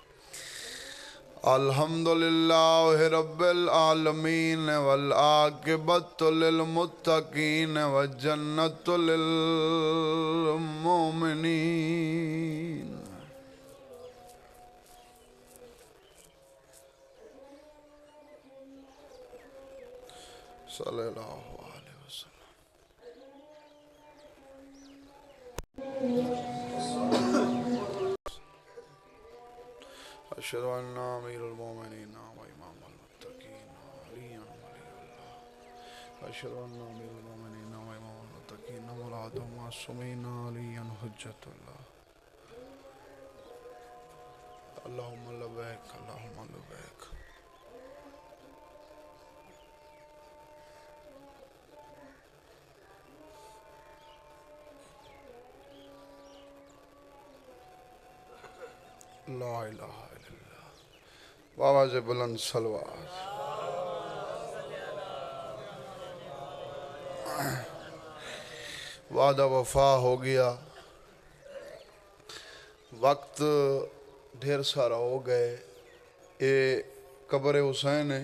الحمدللہ رب العالمین والعاقبۃ للمتقین والجنۃ للمؤمنین صلی اللہ علیہ وسلم اشہد ان امیر المومنین و امام المتقین علی ولی اللہ اشہد ان امیر المومنین و امام المتقین مراد معصومین علی حجت اللہ اللہم لبیک اللہم لبیک لا الہ الا اللہ آواز بلند صلوات وعدہ وفا ہو گیا وقت ڈھیر سارا ہو گئے یہ قبر حسین ہے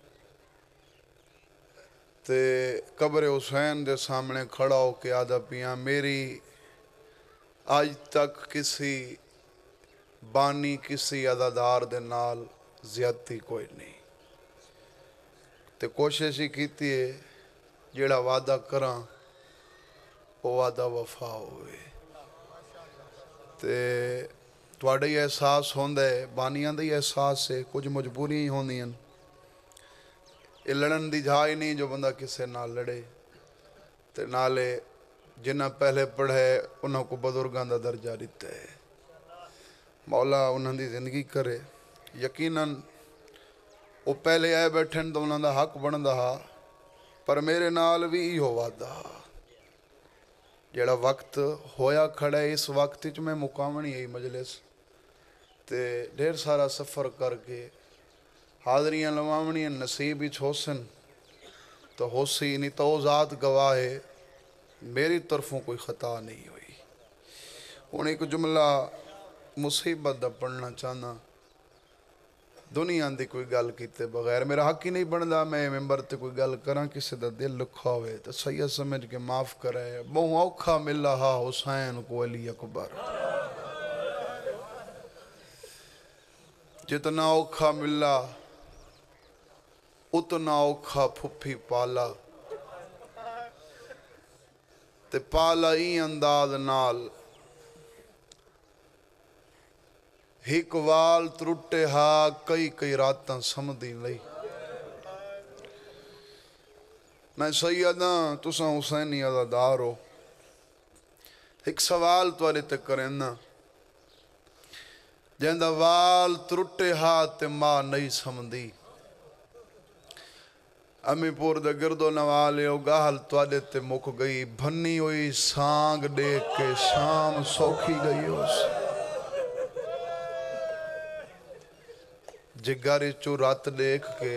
تے قبر حسین دے سامنے کھڑا ہو کے آدھا پیاں میری آج تک کسی بانی کسی عزادار دے نال زیادتی کوئی نہیں تے کوشش ہی کیتی ہے جیڑا وعدہ کراں وہ وعدہ وفا ہوئے تے تواڈا ہی احساس ہوندا ہے بانیاں دا ہی احساس ہے کچھ مجبوریاں ہی ہوندیاں یہ لڑن دی جھائی نہیں جو بندہ کسے نال لڑے تے نالے جنہ پہلے پڑھے انہوں کو بزرگاں دا درجہ دیتا ہے مولا انہوں دی زندگی کرے یقیناً وہ پہلے آئے بیٹھن تو انہوں دا حق بن دہا پر میرے نال بھی ہی ہو وعدہ جیڑا وقت ہویا کھڑا ہے اس وقت چ میں مقامنی ہے مجلس تے ڈھیر سارا سفر کر کے حاضریاں لوامنی نصیب ہی چھوسن تو تو ہو سی نہیں تو ذات گواہ ہے میری طرفوں کوئی خطا نہیں ہوئی. ہوں ایک جملہ مصیبت دا پڑھنا چاہنا. دنیا دی کوئی گل کیتے بغیر میرا حق ہی نہیں بندا میں ممبر تے کوئی گل کراں کسی دا دل لکھا ہوئے تو سید سمجھ کے معاف کرے. بہوں اوکھا ملا ہا حسین کو علی اکبر. جتنا اوکھا ملا اتنا اوکھا پھپھی پالا تے پالا ای انداز نال ہک وال ترٹے ہا کئی کئی راتاں سمدھی لئی. میں سیداں تساں حسینی عزادار ہو ایک سوال توڑے تے کرنا جہندا وال ترٹے ہا تے ماں نہیں سمدھی. امی پور دے گردو نوالے او گاہل توڑے تے مک گئی بھنی ہوئی سانگ دیکھ کے شام سوکھی گئی اس جگاری چو رات دیکھ کے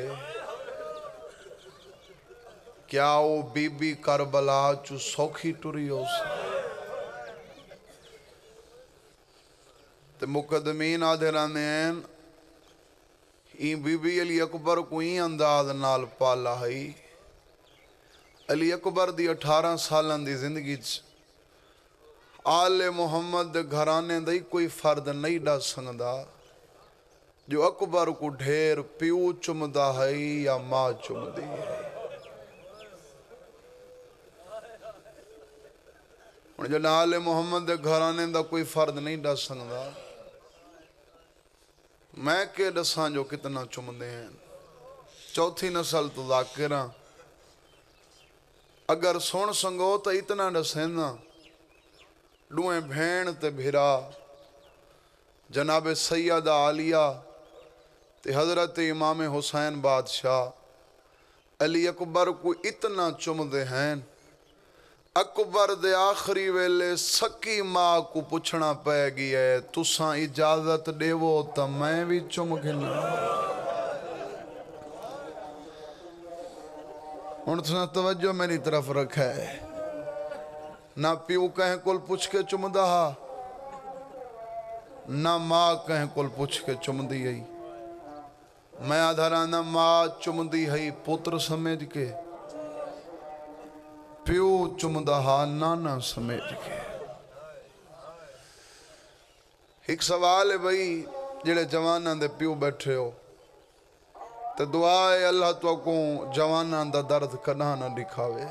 کیا وہ بی بی کربلا چو سوکھی ٹوری ہو سی. تے مقدمین آدھے رانے ہیں N B B Ali Akbar کو این انداز نال پالا ہے. علی اکبر دی 18 سالان دی زندگی آل محمد دے گھرانے دی کوئی فرد نہیں ڈا سنگدا جو اکبر کو ڈھیر پیو چمدہ ہے یا ماں چمدی ہے. جو آل محمد دے گھرانے دا کوئی فرد نہیں ڈا سنگدا میں کہ دساں جو کتنا چمدے ہیں. چوتھی نسل تو ذاکرہ اگر سون سنگو تو اتنا دسینا ڈوئیں بھین تے بھیرا جناب سیدہ عالیہ تے حضرت امام حسین بادشاہ علی اکبر کو اتنا چمدے ہیں. اکبر دے آخری ویلے سکی ماں کو پوچھنا پہ گئی ہے تساں اجازت دیو تا میں بھی چم گھنا. ان تساں توجہ میری طرف رکھا ہے نہ پیو کہیں کل پوچھ کے چمدہ ہا نہ ماں کہیں کل پوچھ کے چمدی ہے. میں آدھرانا ماں چمدی ہے پتر سمجھ کے پیو چمدہ ہا نانا سمجھ کے. ایک سوال ہے بھئی جڑے جواناں دے پیو بیٹھے ہو تو دعا ہے اللہ تو کو جواناں دا درد کنا نہ دکھاوے.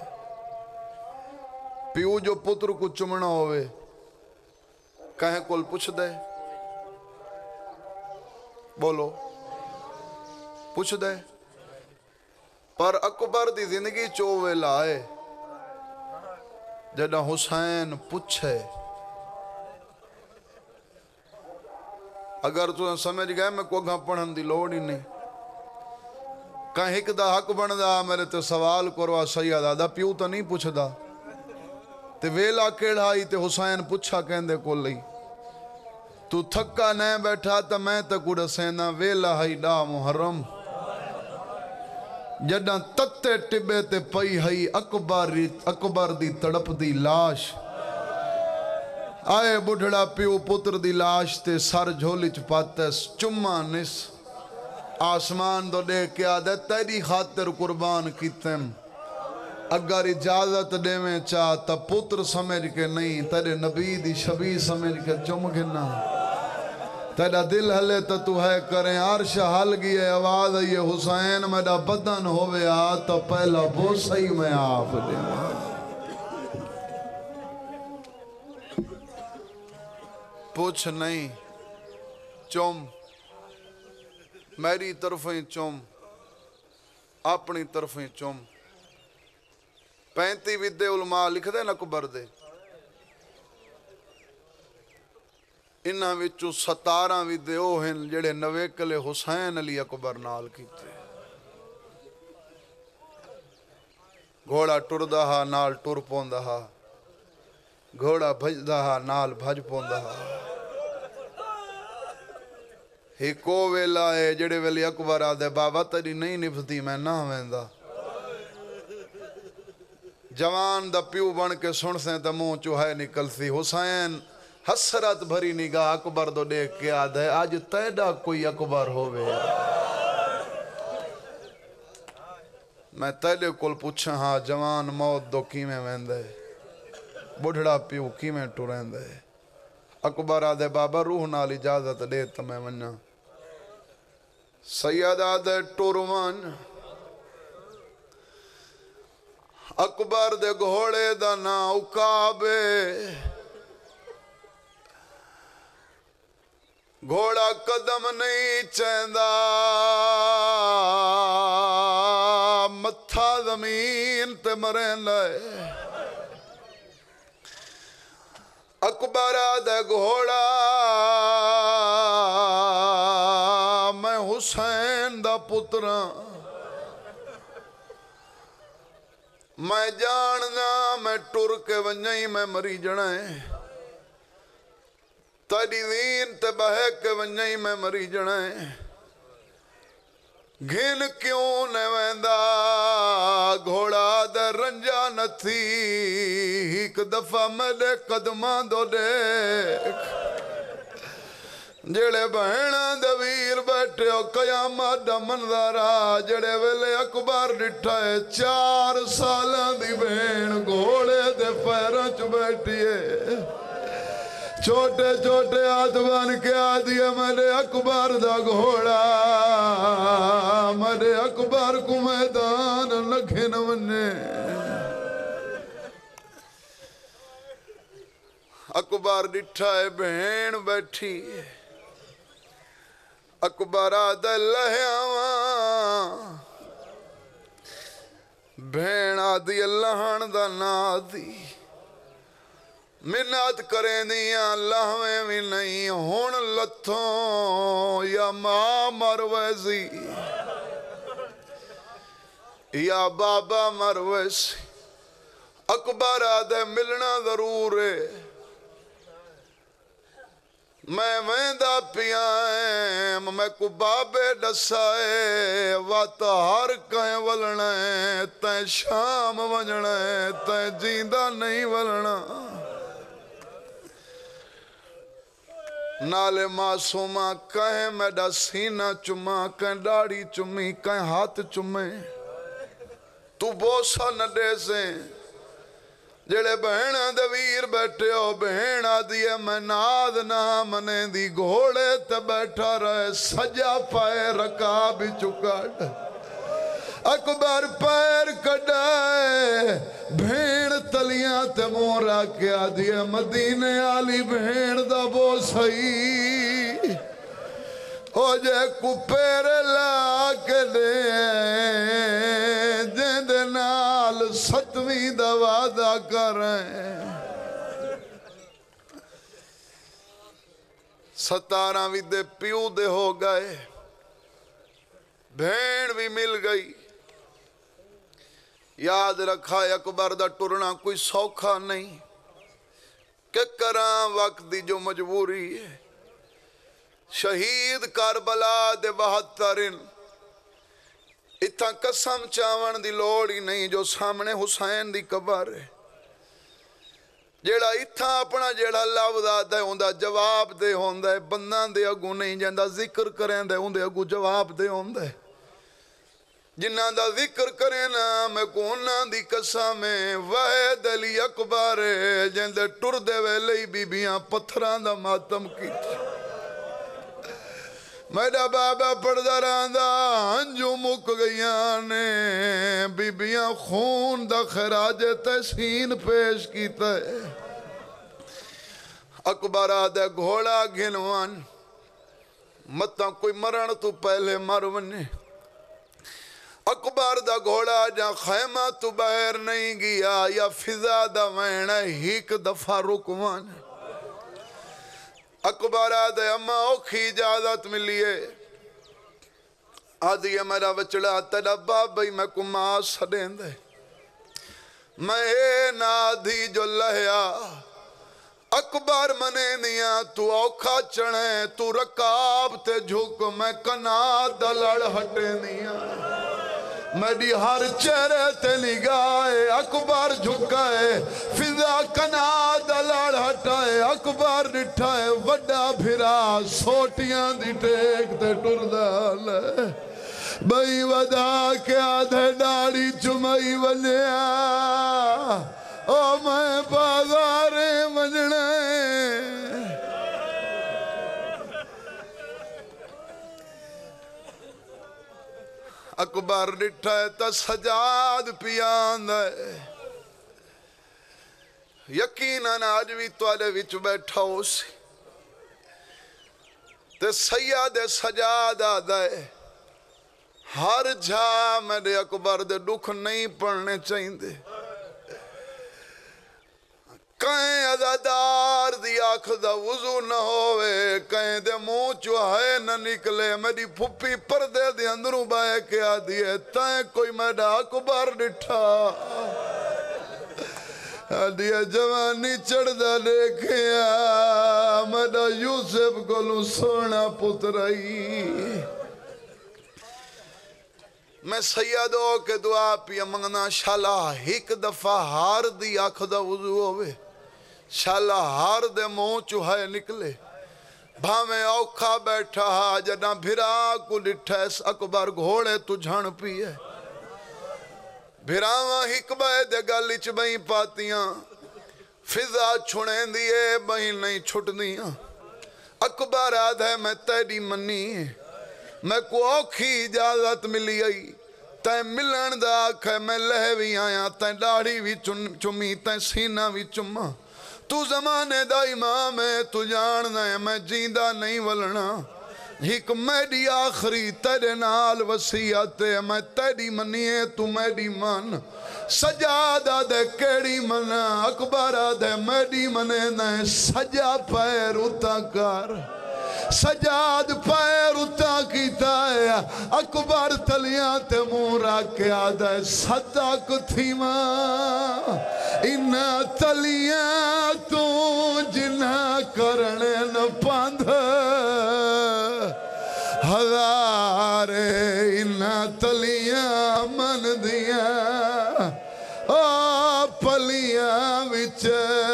پیو جو پتر کو چمنا ہوئے کہیں کول پوچھ دے بولو پوچھ دے. پر اکبر دی زندگی چووے لائے جڑا حسین پوچھے اگر تو سمجھ گئے میں کو گھا پڑھن دی لوڑ ہی نہیں. کہیں ایک دا حق بن دا میرے تے سوال کروا سیدہ دا پیو تا نہیں پوچھ دا تے ویلا کیڑھائی تے حسین پوچھا کہندے کو لئی تو تھکا نہیں بیٹھا تا میں تے کو رسینا ویلا ہی ڈا محرم جڑا تتے ٹبے تے پئی ہئی اکبر دی تڑپ دی لاش آئے بڑھڑا پیو پتر دی لاش تے سر جھولی چپاتس چمہ نس آسمان دو دے کے آدھے تیری خاطر قربان کیتم اگر اجازت دے میں چاہتا پتر سمجھ کے نہیں تیرے نبی دی شبی سمجھ کے چم گھنا تیرا دل ہلے تو ہے کریں عرش حل گئے آواز یہ حسین میرا بدن ہوئے آتا پہلا وہ صحیح میں آپ دے پوچھ نہیں چم میری طرفیں چم اپنی طرفیں چم 35 ودے علماء لکھ دے اکبر دے انہاں وچوں 17 ودے او ہیں جڑے نویکلے حسین علی اکبر نال کیتے گھوڑا ٹردا ہا نال ٹر پوندا ہا گھوڑا بھجدا ہا نال بھج پوندا ہا ہکو ویلا ہے جڑے ویلے اکبر آدھے بابا تیری نہیں نبھتی میں نہ ویندا जवान दा प्यू बन के सुन से तो मुंह चूहे निकलती। हुसैन हसरत भरी निगाह अकबर दो देख के आद है आज तैदा कोई अकबर होवे। मैं तेरे कोल पूछा हाँ जवान मौत दो किवें वेंदे बुढ़ड़ा प्यू किवें टुरेंदे। अकबर आदे बाबा रूह नाल इजाजत दे तो मैं वन्ना। सैयद आदे टुरवन अकबर दे घोड़े दा ना उकाबे। घोड़ा कदम नहीं चेंदा मत्था जमीन ते मरेंदा। अकबर दा घोड़ा मैं हुसैन दा पुत्रा मैं जानना मैं टुर के वंजई मैं मरी जना है। तारी दीन ते बह के वंजई मैं मरी जना है। घिन क्यों न वेंदा घोड़ा दे रंजा नथी एक दफा मेरे कदमां दो देख। जेड़े बहना दे वीर बैठे हो कयामत दा मंजरा जेड़े वेले अकबर डिठा है 4 सालां दी बहन घोड़े दे पैरां च बैठी है। छोटे छोटे हाथ बन के आदि मेरे अकबर दा घोड़ा मेरे अकबर को मैदान लखे न वने। अकबर डिठा है बहन बैठी। अकबर आदे लहयावा बहन आदि अल्लाहन दा ना दी मिन्नत करें दियां लाहवें भी नहीं हुण लथों या मां मरवैसी या बाबा मरवैसी। अकबर आदे मिलना जरूर है मैं वेंदा पिया मैं को बाबे दसाए वत हर कह वलना तै शाम वजना तै जींदा नहीं वलना। नाले मासूमा कह मेरा सीना चुमा कह दाढ़ी चुमी कह हाथ चुमे तू बोसा न दे से। जेड़े बहन दे वीर बैठे हो बहन आदि है मैं नाद ना मने दी घोड़े ते बैठा रहे सजा पाए रका भी चुकाट। अकबर पैर कडाए भेड़ तलियां ते मोरा के आदि है मदीने आली भेड़ दा बो सही हो जे कुपेर ला के दे जिंदे नाल 7वीं दा वादा करें। 17वीं दे प्यू दे हो गए भेड़ भी मिल गई। याद रखा अकबर दा टुरना कोई सौखा नहीं के करा वक्त दी जो मजबूरी है। शहीद करबला दे 72 इत्था कसम चावन दी लोड़ ही नहीं जो सामने हुसैन दी कबर है। जेड़ा इत्था अपना जेड़ा लफ्ज़ है उनका जवाब दे होंदा है बंदा दे अगू नहीं जांदा जिक्र करेंदा उनदे अगू जवाब दे होंदा है। जिन्हां दा जिक्र करे ना मैं को उन्हां दी कसम है वाहिद अली अकबर जिंदे टुरदे वेले ही बीबियां पत्थरां दा मातम कीता। मेरा बाबा पढ़दा रहिंदा हंजू मुक गईयां ने बीबियां खून दा खराज तहसीन पेश कीता है। अकबर आदे घोड़ा घिनवन मत्ता कोई मरण तो पहले मर वने। अकबर दा घोड़ा जा खैमा तो बाहर नहीं गया या फिजा दा वैन एक दफा रुकवन। अकबर आदे अम्मा औखी इजाजत मिली है आदि मेरा बचड़ा तेरा बाबा मैं कुमा सदेंदे मैं नाधी जो लहया अकबर मने दिया तू औखा चढ़े तू रकाब ते झुक मैं कना दलड़ हटे दिया मेरी हर चेहरे ते निगाह اکبر جھکائے فضا کناد لڑ ہٹائے اکبر نٹھائے وڈا بھرا سوٹیاں دی ٹیک تے ٹردال بھئی ودا کے آدھے ڈاڑی چمائی ونیا او میں بازارے ونجنے اکبر ڈٹھا ہے تا سجاد پیان ہے یقیناً آج بھی توڑے وچ بیٹھا ہو سی تے سیاد سجاد آدھا ہے ہر جھا میرے اکبر دے دکھ نہیں پڑھنے چاہیے دے کہیں عزادار دی آنکھ دا وضو نہ ہوئے کہیں دے منہ چوہے نہ نکلے میری پھپی پردے دے اندروں بائے کے آدھی ہے تائیں کوئی میرا اکبر ڈٹھا آدھی ہے جوانی چڑھ دا دیکھیا میرا یوسف کو سونا پترائی میں سیدوں کے دعا پیا منگنا شالا ایک دفعہ ہار دی آنکھ دا وضو ہوئے شالا ہار دے منہ چوہے نکلے بھامیں اوکھا بیٹھا جنا بھرا کو لٹھیس اکبر گھوڑے تجھن پیے بھراواں حکبہ دے گلچ بہیں پاتیاں فضا چھڑیں دیئے بہیں نہیں چھٹ دیاں اکبر آدھے میں تیری منی میں کو اوکھی اجازت ملی آئی تائیں ملن دا آکھے میں لہے بھی آیا تائیں ڈاڑی بھی چمی تائیں سینہ بھی چما تو زمانے دا امام ہے تو جاننا ہے میں جیندہ نہیں ولنا ایک میری آخری تیرے نال وسیعت ہے میں تیری منی ہے تو میری من سجادہ دے کیڑی منا اکبر دے میری منے نائے سجا پیر اتا کر سجاد پیر اتا کیتا ہے اکبر تلیاں تے مورا کے آدھا ہے صدق تھی ماں انہ تلیاں تو جنہ کرنے نہ پاندھ ہزارے انہ تلیاں من دیا پلیاں وچ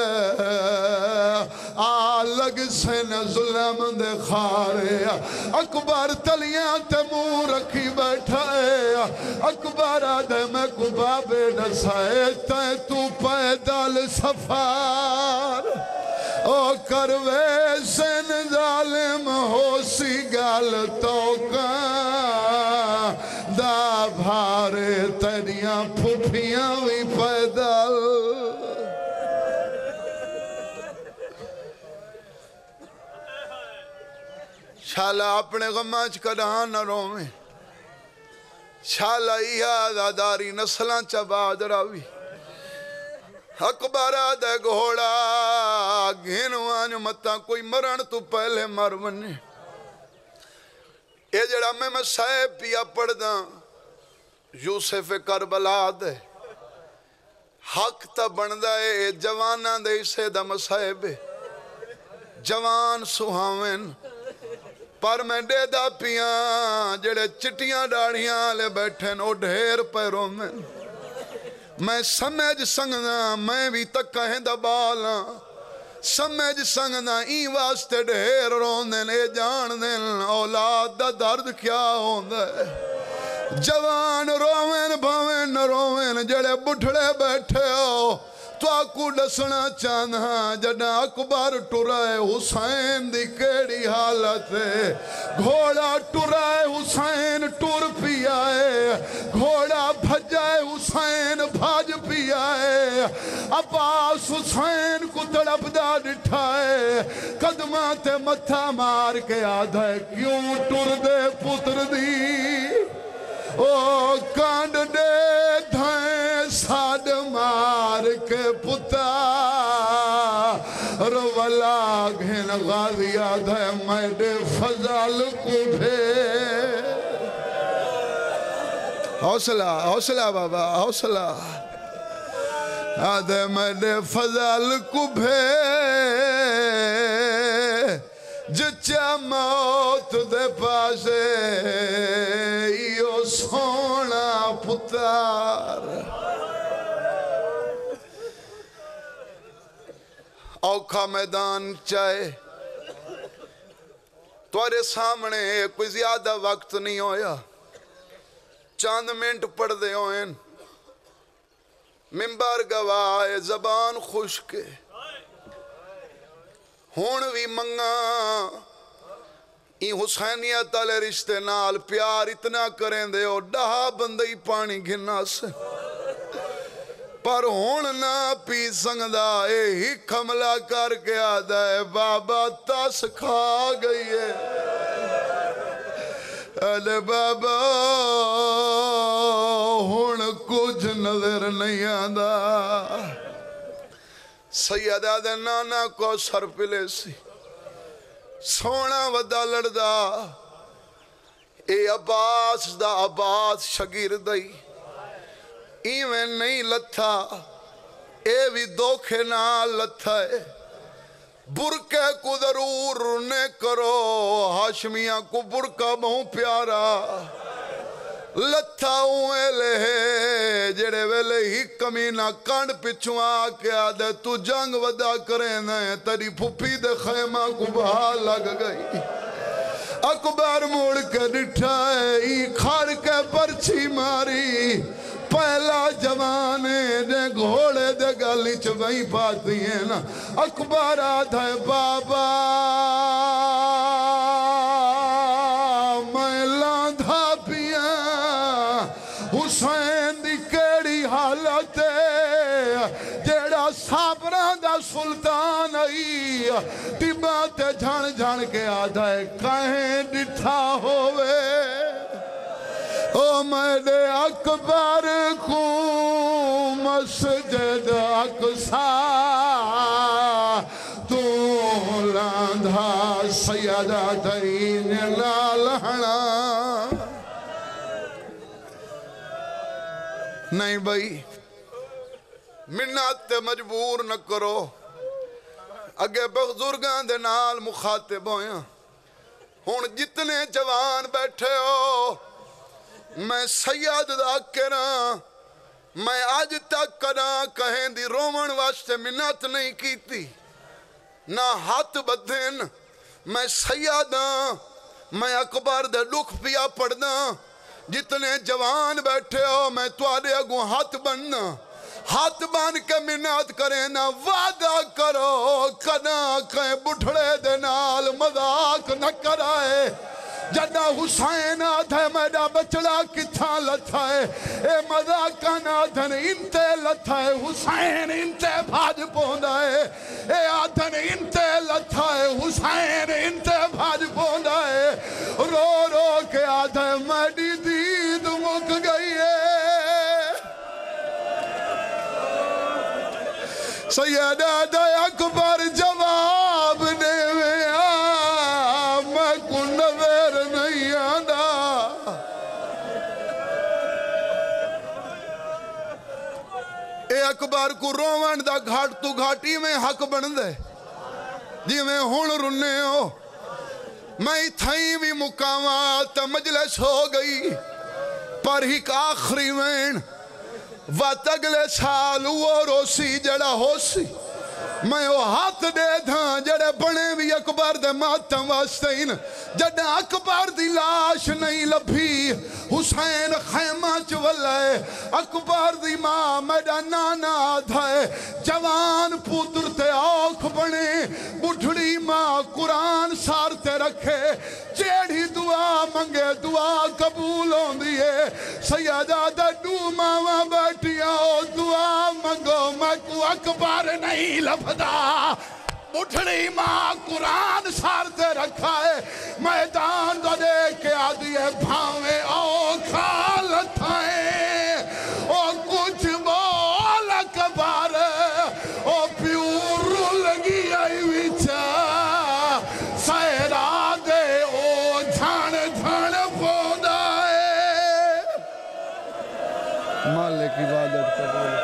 آلگ سے نہ ظلم دے خارے اکبر تلیاں تے منہ رکھی بیٹھا ہے اکبر آدھے میں کو بابے ڈسائے تائیں تو پیدل سفار او کروے سن ظالم ہو سی گال تو کان دا بھارے تیریاں پھوپیاں بھی پیدل شالا اپنے غماج کڑھان نہ رویں شالا یہ عزاداری نسلاں چباد راوی اکبر آدھے گھوڑا گھنوان متا کوئی مرن تو پہلے مر بنے یہ جڑا میں صاحب پیا پڑھ دا یوسف کربلا دے حق تا بندہ ہے جوانہ دے اسے دا مصاحب جوان سہاوین پر میں دے دا پیاں جڑے چٹیاں ڈاڑیاں لے بیٹھے نو ڈھیر پیروں میں سمجھ سنگنا میں بھی تکا ہیں دبالا سمجھ سنگنا این واسطے ڈھیر روندن اے جان دن اولاد دا درد کیا ہوندہ جوان روین بھوین روین جڑے بٹھڑے بیٹھے ہو تو آکو ڈسنا چاہنا جڑا اکبر ٹرائے حسین دی کیڑی حالت ہے گھوڑا ٹرائے حسین ٹر پیا ہے گھوڑا بھجائے حسین بھاج پیا ہے عباس حسین کو تڑپ دا ڈٹھائے قدمہ تے متھا مار کے آدھا ہے کیوں ٹر دے پتر دی او کانڈ دے دھائیں ساڑ مار کے پتا رولا گھن غازی آدھے میڈے فضل کو بھے حوصلہ حوصلہ بابا حوصلہ آدھے میڈے فضل کو بھے جچا موت دے پاسے ایو سونا پتار औखा मैदान चाहे तुहारे सामने कोई ज्यादा वक्त नहीं होया, चंद मिनट पढ़दे होए मिंबर गवाए जबान खुश्क हुण भी मंगा हुसैनियत वाले रिश्ते नाल प्यार इतना करें दे, डहा बंदे ही पानी गिना से पर हुण ना पी सकदा। ही हमला करके आदा है बाबा तस खा गई है। अरे बाबा हुण कुछ नजर नहीं आंदा। सैयदा दे नाना को सर पिले सी, सोना वदा लड़दा ए अब्बास दा अब्बास शगीर दई इवें नहीं लथा, ए भी धोखे नाल लथा है। बुरके को जरूर ने करो, हाशमिया को बुरका बहु प्यारा लथा वेले जेड़े वेले ही कमीना कंड पिछू आके आदे तू जंग वदा करे न तेरी फुफी दे खैमा को बहा लग गई। अकबर मुड़ के डिठा है खड़ के परछी मारी, पहला जमाने दे घोड़े दे गली च वही पाती है ना। अकबर आधा बाबा मैं लांधा पिया, हुसैन दी केड़ी हालत है, जेड़ा साबरा दा सुल्तान आई टिब्बा ते झण झण के आधा है कहें डिठा होवे। ओ मेरे अकबर को मस्जिद अक्सा तू लांधा सैयदा दरीन लालहना। नहीं भाई मिन्नत ते मजबूर न करो, अगे बुजुर्गां दे नाल मुखातिब होया। हुण जितने जवान बैठे हो मैं सैयद दा करा, मैं अज तक कदा कहें दी रोवण वास्ते मिन्नत नहीं कीती, ना हाथ बधन। मैं सैयद मैं अकबर दे दुख पिया पढ़दा। जितने जवान बैठे हो मैं तुहाडे अगों हाथ बनना, हाथ बन के मिन्नत करे ना वादा करो कदा कहें बुढ़ड़े दे नाल मजाक न कराए। जदा हुसैन आधा मेरा बचड़ा किथा लथा है, ए मजाक नाधन इंते लथा है, हुसैन इंते भाज पौंदा है। ए आधन इंते लथा है, हुसैन इंते भाज पौंदा है। रो रो के आधा मेरी दीद मुक गई है। सैयदा दा अकबर जवाब देवे मैं को नजर नहीं आंदा। ए अकबर को रोवण दा घाट तू घाटी में हक बन दे जिवें हुण रुन्ने हो। मैं इथाई भी मुकावा तो मजलिस हो गई, पर एक आखिरी वेण वत अगले साल वो रोसी जड़ा होसी मैं वो हाथ दे धा जड़े बने भी अकबर दे मातम वास्ते इन। जड़ा अकबर दी लाश नहीं लभी हुसैन खैमा च वल्ले, अकबर दी मां मेरा नाना आधा है, जवान पुत्र ते औख बने, बुढ़ड़ी मां कुरान सारते रखे, जेड़ी दुआ मंगे दुआ कबूल होंदी है। सैयदा दू मावा बैठिया दुआ मंगो मैं को अकबर नहीं लभदा, बुढ़ड़ी मां कुरान सारते रखा है, मैदान तो देख के आदि है भावे औखा लथाए ओ कुछ बोल अकबर ओ प्यूर लगी आई विचा सैरा दे ओ झण झण पौधा है। मालिक इबादत करो।